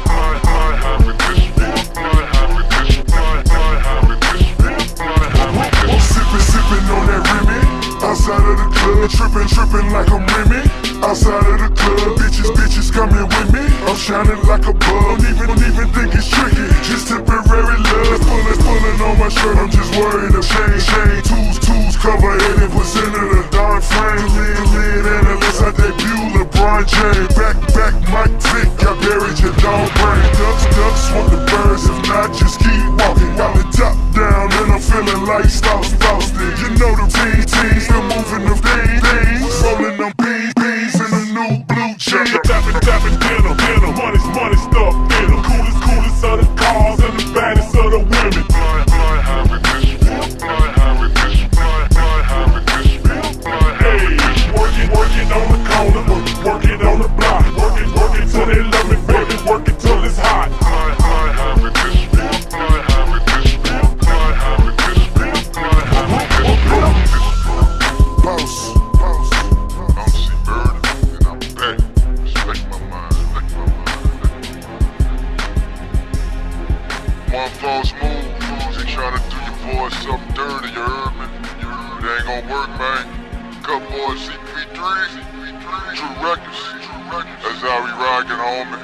Speaker 3: Sipping on that Remy, outside of the club, tripping like I'm Remy. Outside of the club, bitches coming with me. I'm shining like a bug, don't even think it's tricky. Just temporary love, pulling on my shirt. I'm just worried of chain, tools cover 80% of the darn frame. Lean analyst, I debut LeBron James. Back, Mike Vick, I buried your dog brain. Ducks want the birds, if not, just keep walking. Got the top down, and I'm feeling like Stousty. You know the team.
Speaker 4: scenes, still moving the things, rolling them beans in a new blue jeans.
Speaker 6: Tapping, denim, money stuff in them. Coolest of the cars and the baddest of the women. Hey, working on the corner, working on the block, working till they love me, baby, working till it's hot.
Speaker 4: One false move, they tryna do your boy something dirty, you heard me? It ain't gonna work, man. Cut boy CP3, True Records. That's how we rockin', homie.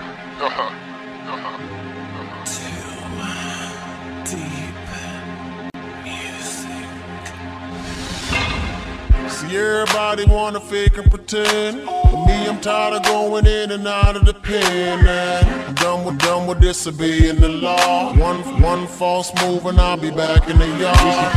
Speaker 5: See, everybody wanna fake and pretend, but me, I'm tired of going in and out of the pen, man. I'm done with disobeying the law. One false move and I'll be back in the yard.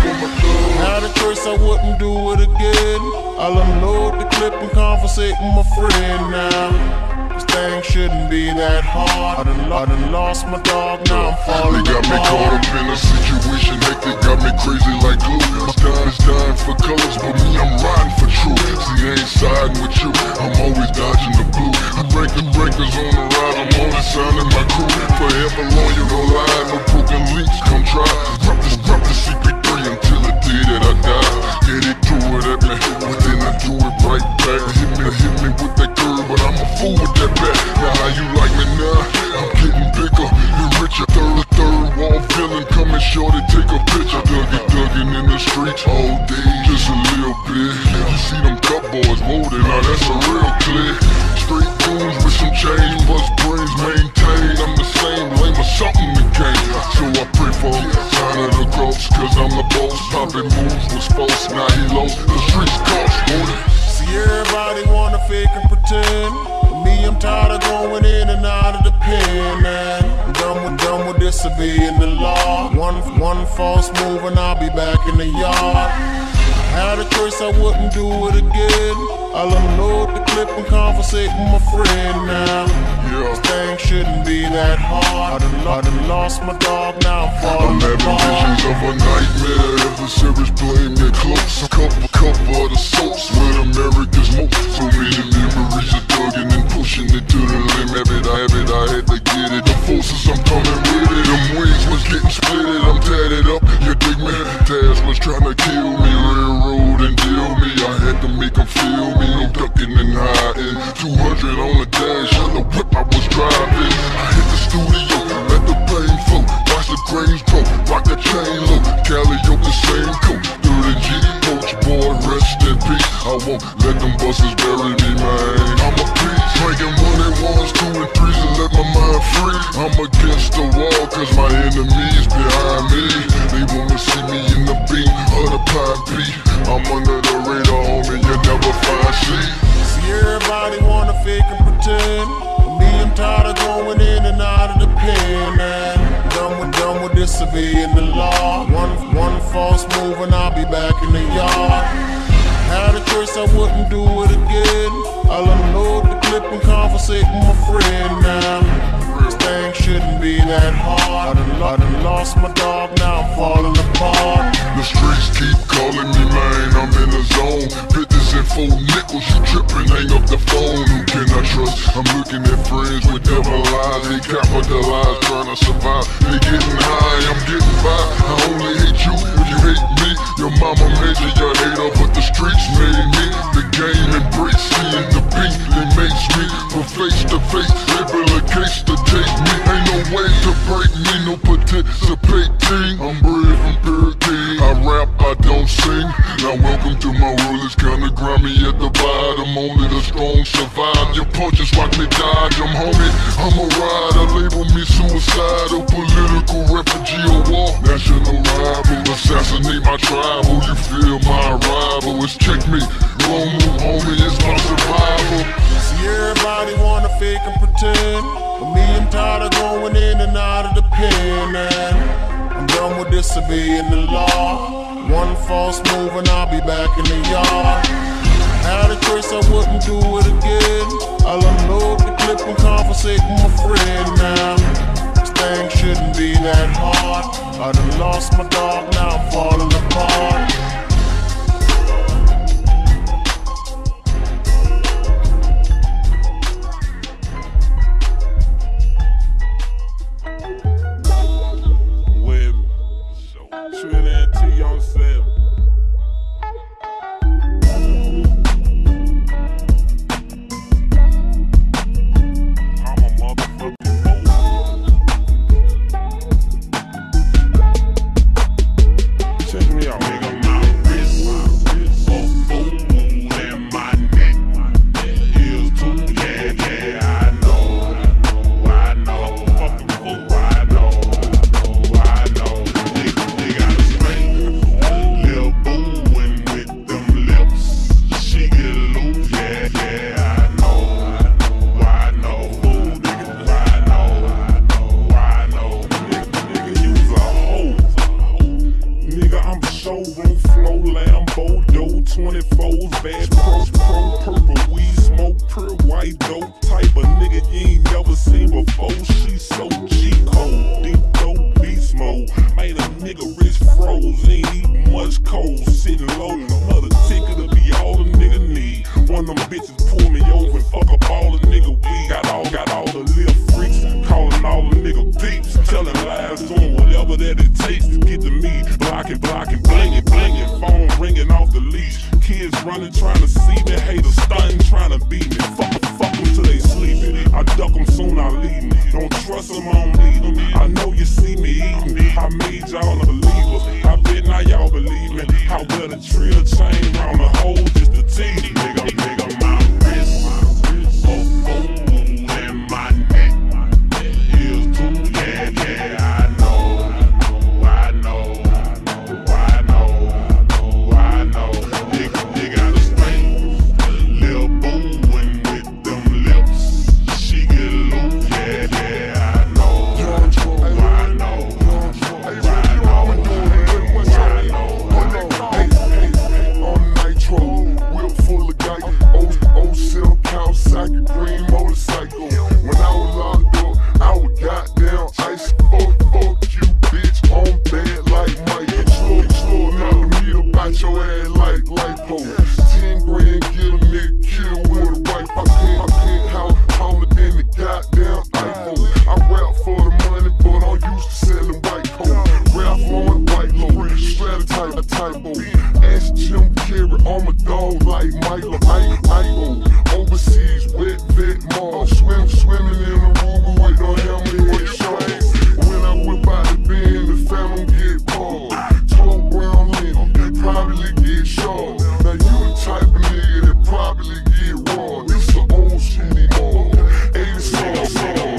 Speaker 5: Had a choice, I wouldn't do it again. I'll unload the clip and conversate with my friend now. This thing shouldn't be that hard. I done lost my dog, now I'm falling
Speaker 4: They got me caught up in a situation, hectic, got me crazy like glue. It's dying for colors, but me, I'm riding for truth. See, I ain't siding with you, I'm always dodging the blue. Breakers on the ride, I'm only signing my crew. Forever loyal, no lie, no broken links, come try. Drop the CP3 until the day that I die. Yeah, they threw it at me, but then I do it right back. Hit me with that curve, but I'm a fool with that back. Now how you like me now? I'm getting bigger and richer. Third wall villain, coming short and take a picture. Dugging in the streets all day, just a little bit. You see them cup boys molding, now that's a real clip. Straight goons with some change, bust brains maintained. I'm the same lame or something in the game. So I pray for sign of the cross, cause I'm the boss. Popping moves was false, now he lost. The streets cost more.
Speaker 5: See, everybody wanna fake and pretend, but me, I'm tired of going in and out of the pen, man. I'm done with disobeying the law. One false move and I'll be back in the yard. Had a choice, I wouldn't do it again. I'll unload the clip and conversate with my friend now. This thing shouldn't be that hard. I done lost my dog, now I'm falling apart.
Speaker 4: I'm having visions of a nightmare. Adversaries playing me close. Couple of the soaps with America's most. So many memories of thugging and pushing it to the limit. I had to get it. The forces, I'm coming with it. Them wings was getting splitted. I'm tatted up. You dig me? Taz was trying to kill me. Railroad and deal me. I had to make them feel me. No ducking and hiding. 200 on the dash. On the whip I was driving. I hit the studio. Let the pain flow. Watch the grains grow. Rock the chain low. Cali up the same coat. 30 G. Coach boy, rest in peace. I won't let them busters bury me, man. I'm a piece. Drinking 1 and 1s, 2 and 3s and let my mind free. I'm against the wall cause my enemies behind me. They wanna see me in the beam of the pine P. I'm under the radar, homie, you never find C.
Speaker 5: See, everybody wanna fake and pretend, but me, I'm tired of going in and out of the pen, man. Done with disobeying the law. One false move and I'll be back in the yard. Had a choice, I wouldn't do it again. I'll unload the clip and conversate with my friend now. This thing shouldn't be that hard. I done lost my dog, now I'm falling apart.
Speaker 4: The streets keep calling me, man, I'm in the zone. 50s and 4 nickels, you tripping, hang up the phone. Who can I trust? I'm looking at friends with devil eyes. They capitalize, trying to survive. They getting high, I'm getting by. I only hate you if you hate me. Your mama made you your hater, but the streets made me. The game embrace me and the beat that makes me. From face to face, they build a case to take me. Ain't no way to break me, no participating. I'm bred from Purity. I rap, I don't sing. Now welcome to my world, it's kinda grimy at the bottom. Only the strong survive. Your punches watch me dodge. I'm homie, I'm a rider. Label me suicidal, political refugee or war. National rival, assassinate my tribal. You feel my arrival, it's checkmate. Wrong move, homie, it's my survival.
Speaker 5: See, everybody wanna fake and pretend, but me, I'm tired of going in and out of the pen, man. I'm done with disobeying the law. One false move and I'll be back in the yard. Had a curse, I wouldn't do it again. I'll unload the clip and conversate with my friend now. This thing shouldn't be that hard. I done lost my dog, now I'm falling apart.
Speaker 2: Showroom flow, Lambo, dough, 24s, bad pro, purple weed, smoke, pure white dope type of nigga you ain't never seen before. She so G-code, deep dope, beast mode, made a nigga rich froze, ain't eating much cold, sitting low, another ticket to be all the nigga need. One of them bitches pull me over and fuck up all the nigga weed. Got all the little freaks, calling all the nigga peeps, telling lies, doing whatever that it takes to get to me. Blocking, blinging, phone ringing off the leash. Kids running, trying to see me, haters stunting, trying to beat me. Fuck them till they sleeping. I duck them, soon I leave them. Don't trust them, I don't need them. I know you see me eating. I made y'all a believer. I bet now y'all believe me. How well the trill chain round the hole just to tease me. Nigga, my wrist, and my neck is too, yeah, I know. They got a string, Lil' Boo with them lips. She get loose, yeah, I know.
Speaker 4: On nitro, whip full of guy, old silk Kawasaki, green motorcycle. When I was locked up, I was goddamn ice. Fuck you, bitch, on bed like Mike. Slow, knock me about your ass like lipo. 10 grand, get a nigga killed with a wife. I can't holler than the goddamn iPhone. I rap for the money, but I'm used to selling white coat. Rap on white low, strategy a typo. Ask Jim Carrey, I'm a dog like Milo. Overseas, wet vet mall, swimming in the river with no hammerhead sharks. When I whip out the bin, the phantom get bored. Toe brown linen, probably get short. Now you the type of nigga that probably get raw. This a old school mall, 80 song.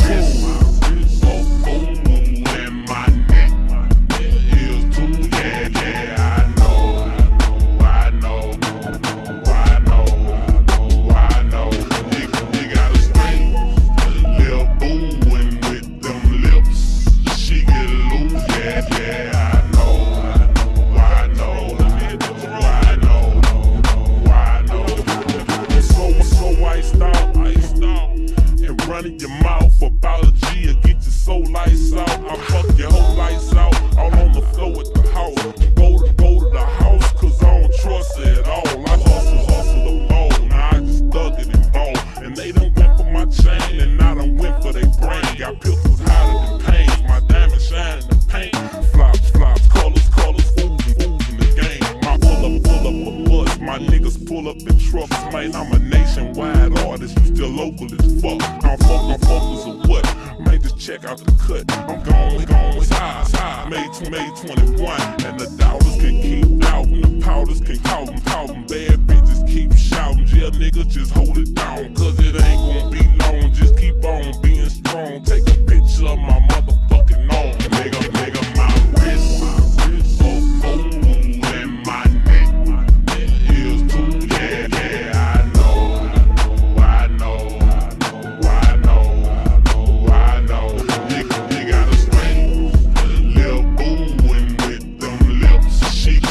Speaker 2: And my neck is too, yeah, I know. They got a string, Lil' Boo with them lips. She get loose, yeah, I know. So iced out, and running your mouth about a G or get your soul lights out. I fuck your whole lights out, all on the floor at the house. Go to the house, cause I don't trust her at all. I hustle the ball, now I just thug it and ball. And they done went for my chain, and I done went for their brain. Got pistols hotter than pains, my diamond shine in the paint. Flops, colors, fools in the game. My pull up a bus, my niggas pull up in trucks. Man, I'm a nationwide artist, you still local as fuck. I'm focused or what? Man, just check out the cut. I'm gone, it's high. May 21, and the dollars can keep out, and the powders can call them. Bad bitches keep shouting, yeah, nigga, just hold it down, cause it ain't gonna be long. Just keep on being strong. Take a picture of my motherfucking arm, nigga, my wrist, and my neck is too, yeah, I know. They got a string, Lil' Boo with them lips. She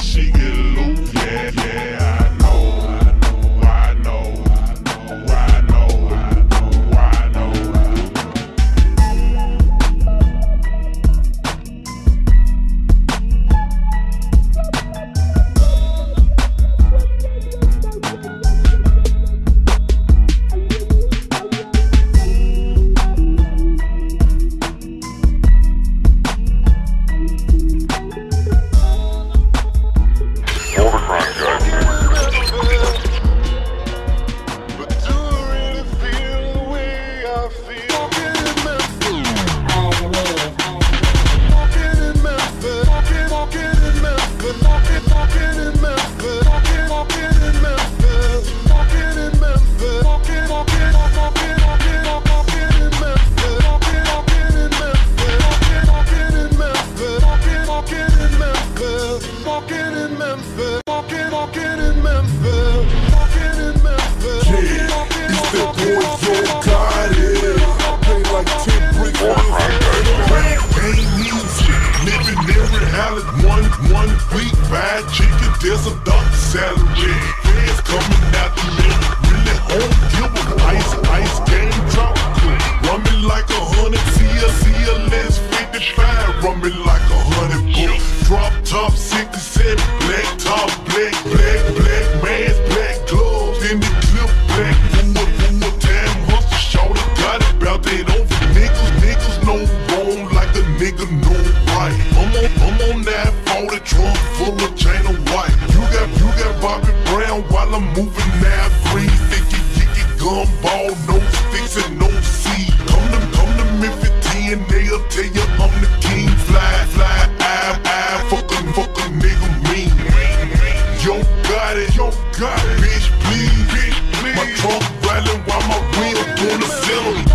Speaker 4: just a doctor's salary. Friends coming out the middle, really home giver. Ice game drop, run me like 100 CLS 55, run me like 100 bull. Drop top 67, black top, black mask, black gloves, in the clip, black. One more time, hustle, shorty, got it, bout that over niggas know wrong like a nigga know right. I'm on that 40 trunk full of chain of white. You got Bobby Brown while I'm moving now 350, gumball, no sticks and no seed. Come to Memphis 10, they'll tell you I'm the king. Fly, fuck a nigga mean. Yo got it, bitch please. My trunk rattling while my wheels doing the ceiling.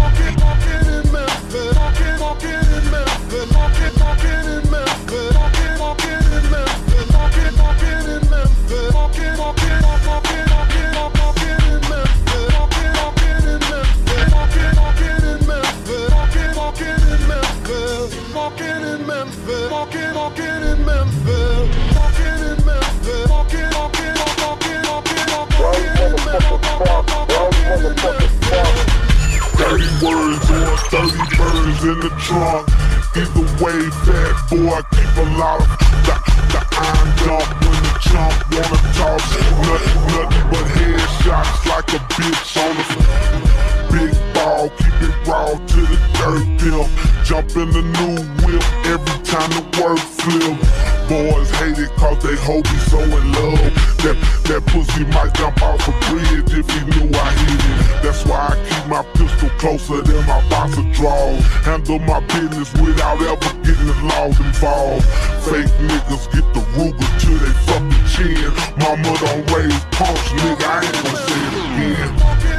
Speaker 4: In the trunk, either way, fat boy, I keep a lot of the iron dump when the chump wanna talk. Nothing but headshots like a bitch on the big ball. Keep it raw to the dirt pimp. Jump in the new whip every time the work flip. Boys hate it cause they hope he's so in love. That pussy might jump off a bridge if he knew I hit it. That's why I keep my pistol closer than my box of draws. Handle my business without ever getting the laws involved. Fake niggas get the Ruger to they fucking chin. Mama don't raise punks, nigga, I ain't gon' say it again.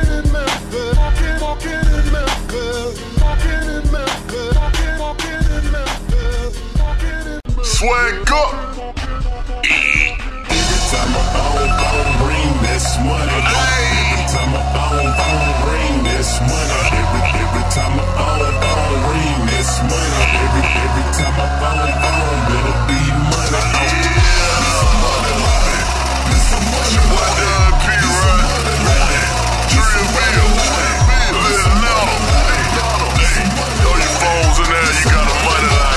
Speaker 3: Swag up.
Speaker 4: Every time I bone bring this money. Every time I bone bring this money. Every time I bone bring this money. Every time I bone better be money. This some money line. This some money line.
Speaker 3: Tree Bill. Listen up. Throw your phones in there, you got a money line.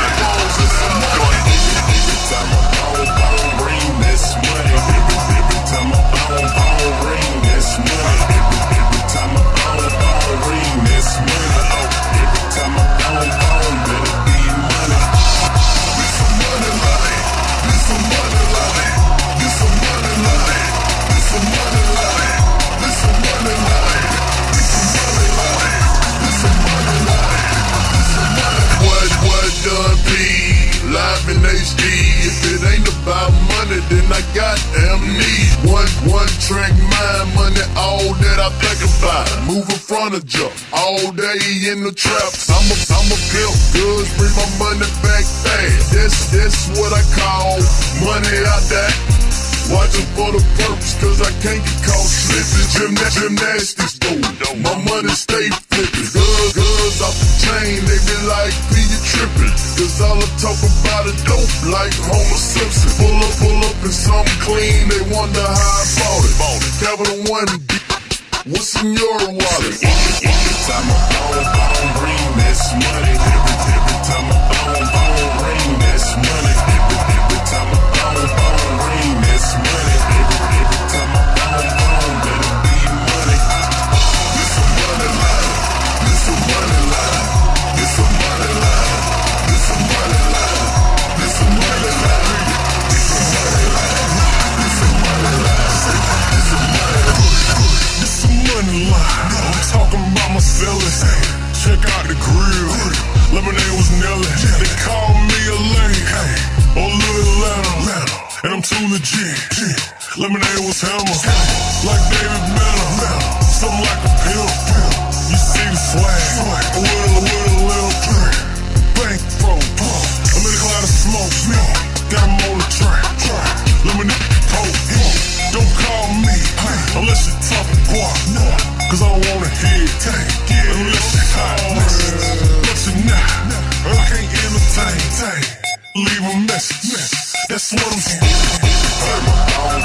Speaker 4: Every time I bone bring this money. Every time I bone bring this money. Every time I bone bring this money. Every time I bone better be money. This some money line. This some money line. This some money line. This some money line. This some money line. This some money line. This some money line. This some money.
Speaker 3: What done be? Live in HD. If it ain't about money, then I goddamn need one track mind, money all that I think about. Moving furniture all day in the traps. I'm a pimp, goods bring my money back fast. That's what I call money out there. Watching for the purpose, cause I can't get caught slipping. Gymnastics though, my money stay flipping. Girls off the chain, they be like, P, you tripping. Cause all I talk about is dope, like Homer Simpson. Pull up in something clean, they wonder how I bought it. Capital One, what's in your wallet?
Speaker 4: Every time I bone bring this money. Every time I bone bring this money. Every time I bone bring this money. Every time I bone better be money. This some money line. This some money line. This some money line. This some money line. This some money line. This some money line. This some money line. This some money line.
Speaker 3: This some money line. I'm talking about my sellers. Check out the grill. Lemonade was Nelly. They call me a lane. Or Little Atlanta. And I'm too legit. Lemonade was hammer. Like David Banner. Something like a pill. You see the swag. With a little drink. Bankroll. I'm in a cloud of smoke. Got him on the track. Lemonade poke. Don't call me unless you're talking guap. Cause I don't wanna hear it. Unless you're hot. But you're not. I can't entertain. Leave a message. That's what I'm saying.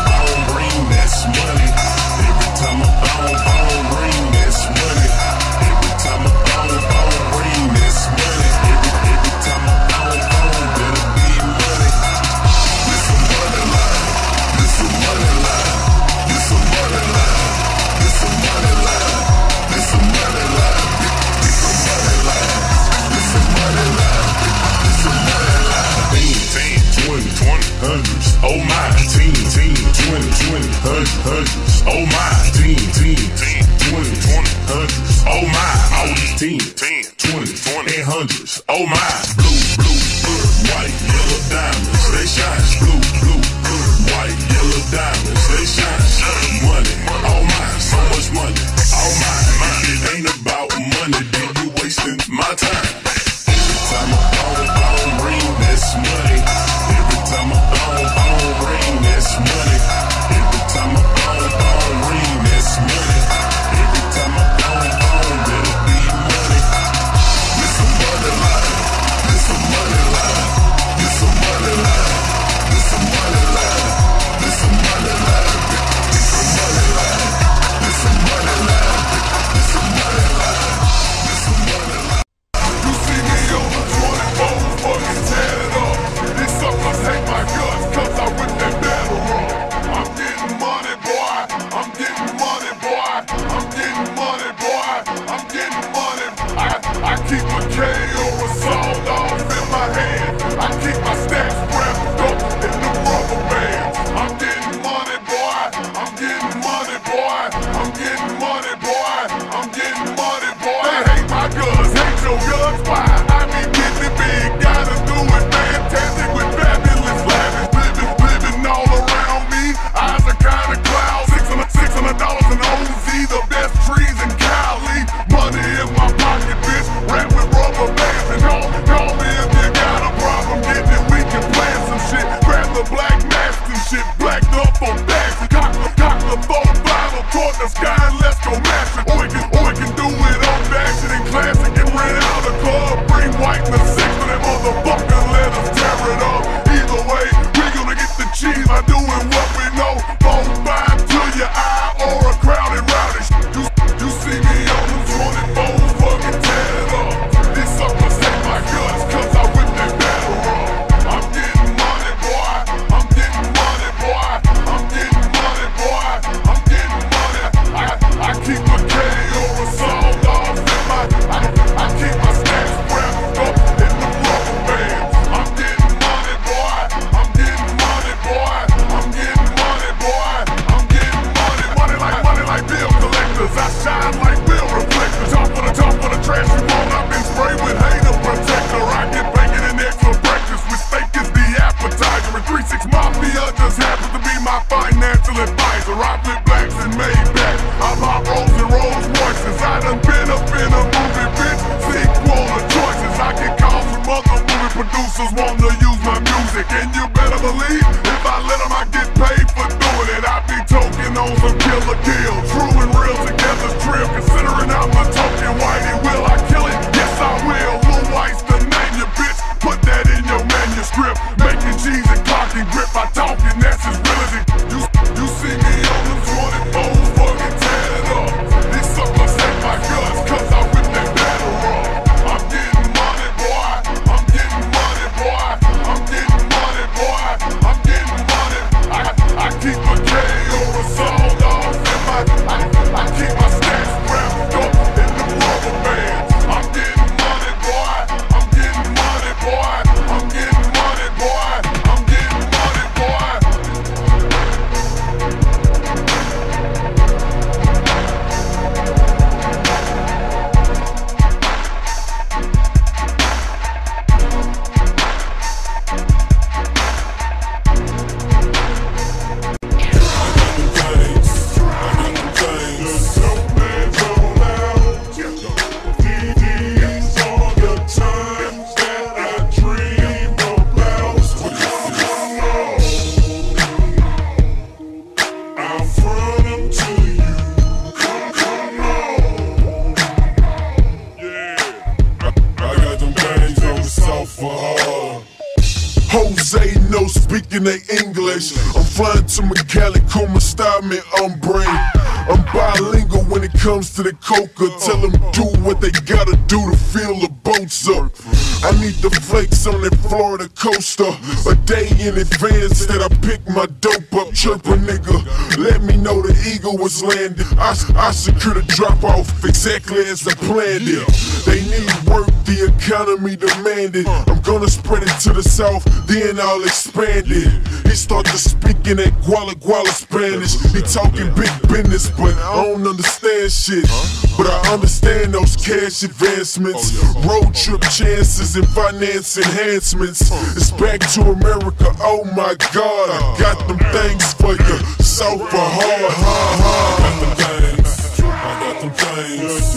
Speaker 3: hundreds. Oh my, blue, blue, white, yellow diamonds, they shine. Blue, blue, white, yellow diamonds, they shine. Money, oh my, so much money. Oh my, it ain't about money, then you wasting my time. Every time I phone ring, that's money. Every time I phone ring, that's money. Every time I phone ring, that's money. Every time I phone, better be money. This a money line. This a money line. This a money line. This a money line. This a money line. This a money line. This a money line. This a money line. This a money line. You see me on the 24, fucking tatted up. These suckers hate my guts, cause I whip that battle run. I'm getting money, boy. I'm getting money, boy. I'm getting money, boy. I'm getting money. I keep a K or a sawed off in my hand. I keep my stacks wrapped up in the rubber bands. I'm getting money, boy. I'm getting money, boy. I'm getting money, boy. I'm getting money, boy. They hate my guts, hate your guts. Why? I be getting it big. Gotta do it fantastic with fabulous lavish. Living all around me. Eyes are kinda clouds. $600 an OZ, the best trees in Cali. Money in my pocket, bitch. Wrapped with rubber bands. And call me if you got a problem getting it. We can plan some shit. Grab the black mask and shit. Blacked up on backs. Cock the phone Bible toward the sky and let's go mash it. Or we can do it on action and classic and rent out a club. Bring white and a six for that motherfucker. Let us tear it up. Either way, we gonna get the cheese by doing what we know. Phone 5 to your eye or a crowded rowdy. You see me on the 24, fucking tatted up. These suckers hate my guts, cause I whip that battle run. I'm getting money, boy. I'm getting money, boy. I'm getting money, boy. I'm getting money. I keep a K or a sawed off in my. I keep my stacks wrapped up in the rubber bands. I'm getting money, boy. I'm getting money, boy. I'm getting money, boy. I'm getting money like bill collectors. I shine like wheel reflectors. Top of the trash you want. I've been sprayed with hater protector. I get bacon and eggs for breakfast with steak is the appetizer. And 3-6 Mafia just happens to be my financial advisor. I flip blacks and Maybach. I pop rolls and Rolls Royces. I done been up in a movie, bitch. Sequel of choices. I get calls from other movie producers wanting to use my music. And you better believe if I let them, I get paid for doing it. I be toking on some killer kill. True and real together's trill. Considering I'm a token whitey, will I kill it? Yes, I will. Lil White's the name, you bitch. Put that in your manuscript. Making cheese and clocking grip. I talking, that's as real as it. You see me on the 24, fucking tatted up. These suckers hate my guts, cause I whip that battle run. I'm getting money, boy. I'm getting money, boy. I'm getting money, boy. I'm getting money. I keep a K or a sawed off in my. I keep my stacks wrapped up in the rubber bands. I'm getting money, boy. I'm getting money, boy. I'm getting money, boy. I'm getting money, boy. Jose no speaking they English. I'm flying to Mcallie, Kuma style me umbre. I'm bilingual when it comes to the coca. Tell them do what they gotta do to fill the boats up. I need the flakes on that Florida coaster. A day in advance that I pick my dope up. Chirp a nigga, let me know the eagle was landed. I secure the drop off exactly as I planned it. They need work, the economy demanded. I'm gonna spread it to the south, then I'll expand it. He started speaking that Guala Guala Spanish. He talking big business, but I don't understand shit.
Speaker 4: but I understand those cash advancements, road trip chances and finance enhancements. It's back to America, oh my God, I got them things for you, soft or hard, hard.
Speaker 3: I got them things, I got them things.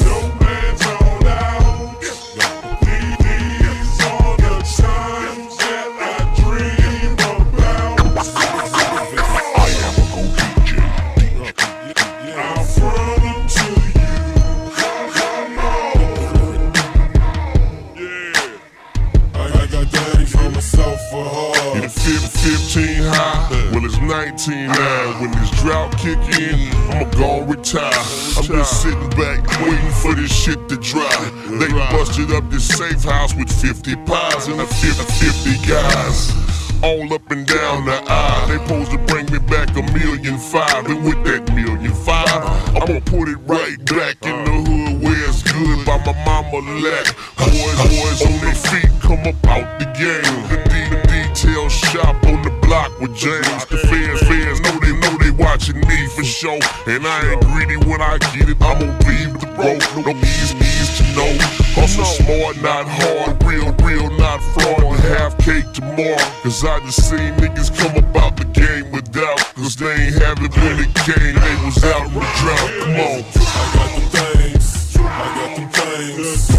Speaker 4: In 15 high, well it's 19 now. When this drought kick in, I'ma go retire. I'm just sitting back waiting for this shit to dry. They busted up this safe house with 50 pies and a 50 guys. All up and down the aisle. They supposed to bring me back $1.5 million. And with that $1.5 million, I'ma put it right back in the hood where it's good by my mama lack. Boys on their feet come up out the game. The detail shop on the block with James. The fans know they watching me for sure. And I ain't greedy when I get it, I'ma be the bro. No ease to know. Hustle smart, not hard. Real, not fraud. And half cake tomorrow. Cause I just seen niggas come up out the game without. Cause they ain't have it when it came. They was out in the drought. Come on.
Speaker 3: I got them things, I got them things.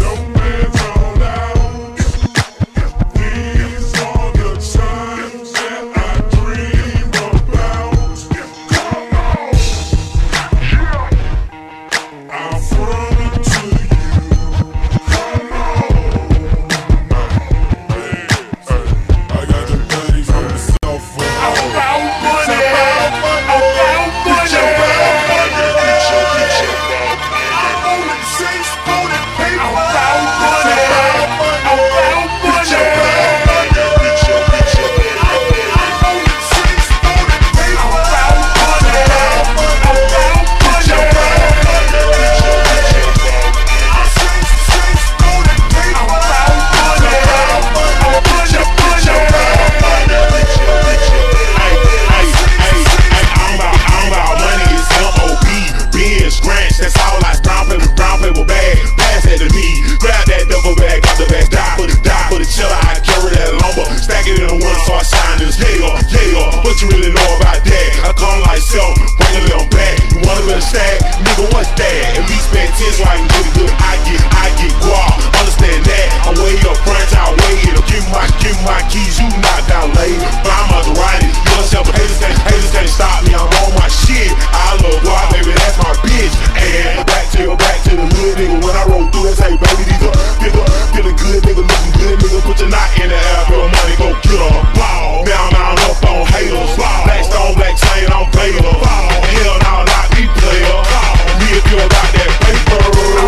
Speaker 6: What you really know about that? I come like so, bring a little back. You want a little stack? Nigga, what's that? At least spend 10 so I can get it good. I get guap. Understand that? I'm way up front, I'll way it up. Give my keys, you knocked out late. But I'm about to ride it. Yourself, haters can't stop me. I'm on my shit. I love guap, baby, that's my bitch. And back to the hood, nigga. When I roll through, they say, baby, these up. Feeling good, nigga, looking good, nigga. Put your knot in the air, girl, money, go get her. Ball. Now I'm up on haters. Black stone, black chain, I'm player. Hell no, not me player. Me if you got that paper.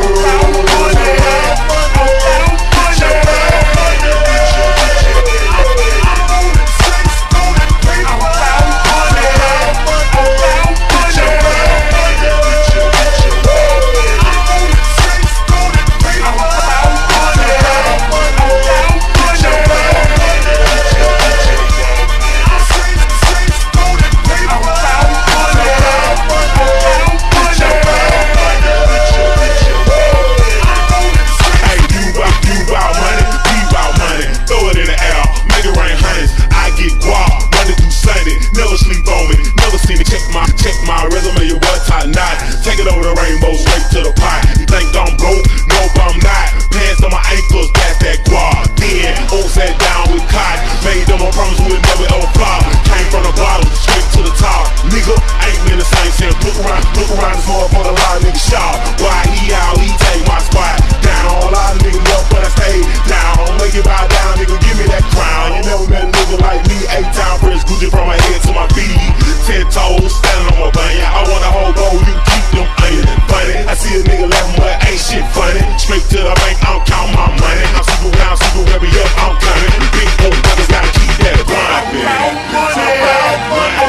Speaker 6: Check my resume, your boy top notch. Take it over the rainbow, straight to the pot. You think I'm broke? Nope, I'm not. Pants on my ankles, that's that guap. Then, old sat down with cotton. Made them a promise we'll never ever flop. Came from the bottom, straight to the top. Nigga, ain't been the same since. Look around this motherfucker, a lot of niggas shot. Why he out, he take my spot. Down, a lot of niggas left, but I stayed down. Make it bow down, nigga, give me that crown. You never met a nigga like me. 8-time Prince Gucci from my head to my feet. 10 toes, standing on my bunion. I want a whole bowl, you keep them onions. Funny, I see a nigga laughing, but ain't shit funny. Straight to the bank, I'm counting my money. I'm super round, super heavy up, I'm coming. Big old brothers gotta keep that grind.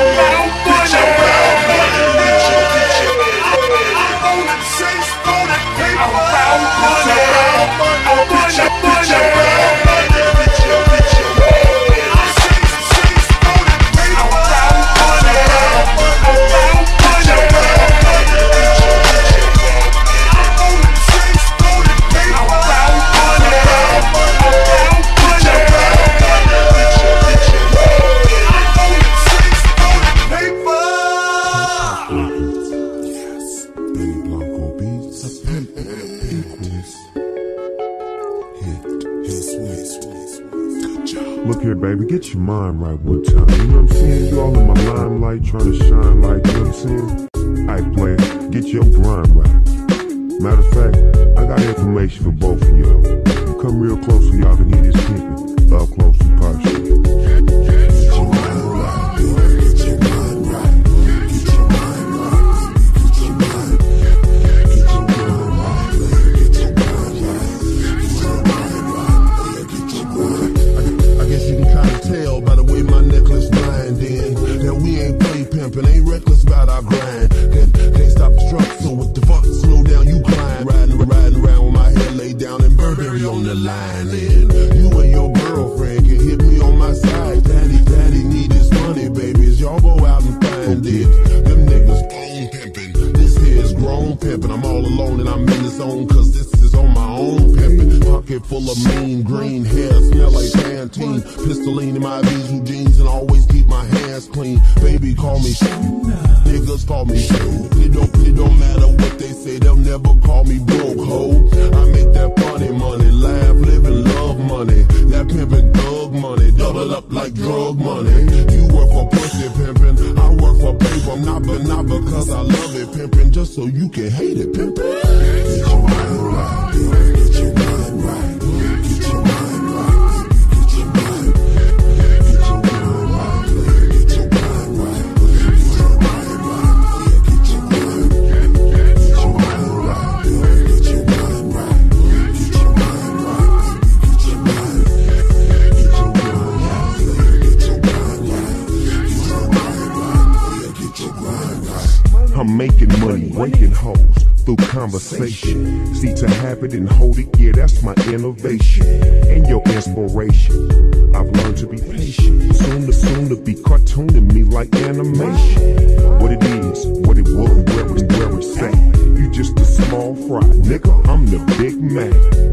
Speaker 1: I'm on the chase for that
Speaker 7: Look here, baby, get your mind right one time. You know what I'm saying? You all in my limelight, trying to shine like, you know what I'm saying? Alright, player, get your grind right. Matter of fact, I got information for both of y'all. Come real close so y'all can hear this pimpin'. Up close and personal.
Speaker 4: Ain't reckless about our grind. Can't stop the truck, so what the fuck? Slow down, you climb. Riding around with my head laid down and Burberry on the line. And you and your girlfriend can hit me on my side. Daddy need his money, babies. Y'all go out and find it. Them niggas grown pimpin'. This here is grown pimpin'. I'm all alone and I'm in the zone, cause this is on my own pimpin'. Pocket full of mean green hair, smell like Pantene. Pistoline in my Bijou jeans and always keep my hands clean. Baby, call me niggas call me it don't matter what they say, they'll never call me broke, ho. I make that funny money, laugh, live and love money. That pimpin' thug money, double up like drug money. You work for pussy pimpin', I work for paper. I'm not because I love it pimpin', just so you can hate it pimpin'. Get your mind right, get your mind right, get your mind right, get your mind right.
Speaker 7: I'm making money, breaking hoes through conversation. See, to have it and hold it, yeah, that's my innovation and your inspiration. I've learned to be patient, soon to be cartooning me like animation. What it is, what it was, where it's at. You just a small fry, nigga, I'm the Big Mac.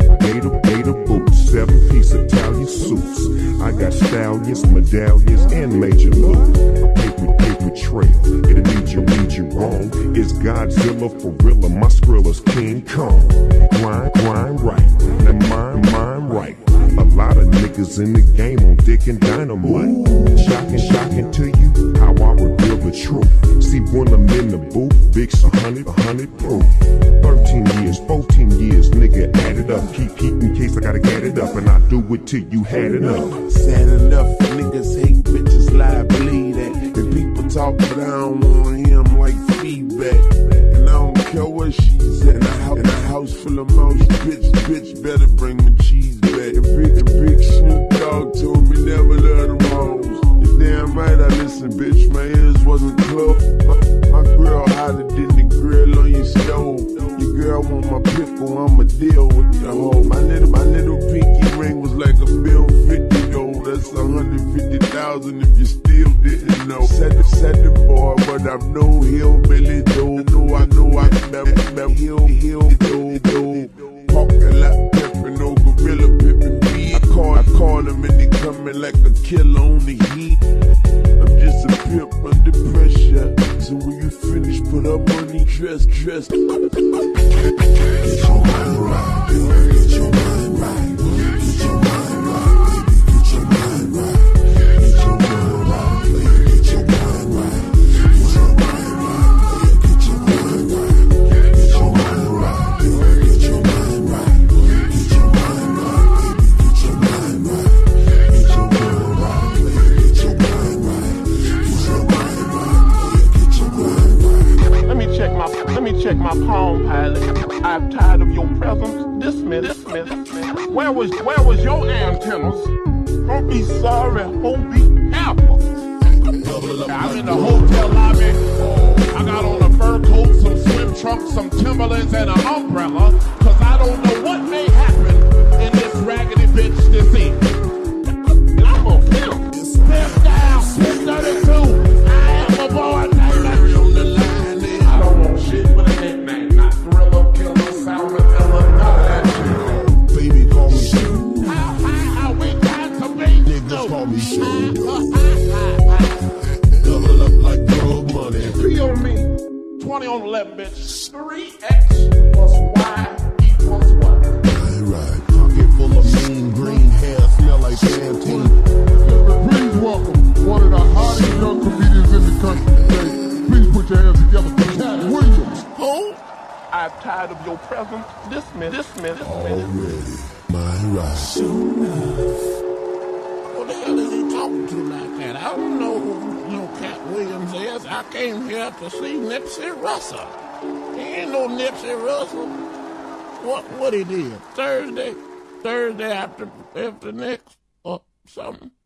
Speaker 7: Gator boots, 7-piece Italian suits. I got stallions, medallions, and major loot. A paper trail, it'll lead you wrong. It's Godzilla for real, my Skrilla's King Kong. Grind right, now mine right. A lot of niggas in the game on dick and dynamite. Shocking to you, how I reveal the truth. See, when I'm in the booth, Big's 100 proof. 13 years, 14 years, nigga, add it up. Keep in case I gotta get it up, and I do it till you had enough.
Speaker 4: Sad enough, niggas hate bitches, lie, believe that. And people talk, but I don't wanna hear them like feedback. And I don't care where she's at. In a house full of mouse, bitch better bring me cheese back. And big Snoop Dogg told me never let them hoes. You're damn right I listen, bitch, my ears wasn't closed. My girl hotter than the grill on your stove. Your girl want my pickle, I'ma deal with the hoe. My little pinky ring was like a bill 50 though. That's 150,000 if you still didn't know. Said the boy, but I'm no hillbilly though. I know I remember hill though. Parking lot pimpin', no gorilla pimpin' me. I call him and they comin' like a killer on the heat. I'm just a pimp under pressure. So when you finish, put up money, dress. Get your mind right, get your mind right, get your mind right, get your mind right, get your mind right, get your mind right, get your mind right, get your mind right, get your mind right, get your mind right, get your mind right, get your mind right, get your mind right, get your mind right, get your mind right.
Speaker 8: Let me check my palm pilot. I'm tired of your presence. Dismiss. Where was your antennas? Don't be sorry, don't be careful. I'm in the hotel lobby. I got on a fur coat, some swim trunks, some Timberlands, and an umbrella. Cause I don't know what may happen in this raggedy bitch this evening. I'm a pimp. Step down, 32. I am a boy. Shit with a nickname, not Thriller, Killer, Salmonella, none of that shit. Baby, call me Sue. How we got to be? Niggas call me Sue. Double up like drug money. P on me, 20 on 11, bitch. 3X plus Y equals what?
Speaker 4: Right. Pocket full of mean green hair, smell like like canteen.
Speaker 8: Please welcome one of the hottest young comedians in the country today. Please put your hands together for Cat Williams.
Speaker 5: Who?
Speaker 8: I'm tired of your presence. Dismiss.
Speaker 4: Already, my right.
Speaker 5: Soon enough. What the hell is he talking to like that? I don't know who Cat Williams is. I came here to see Nipsey Russell. He ain't no Nipsey Russell. What he did? Thursday after next or something.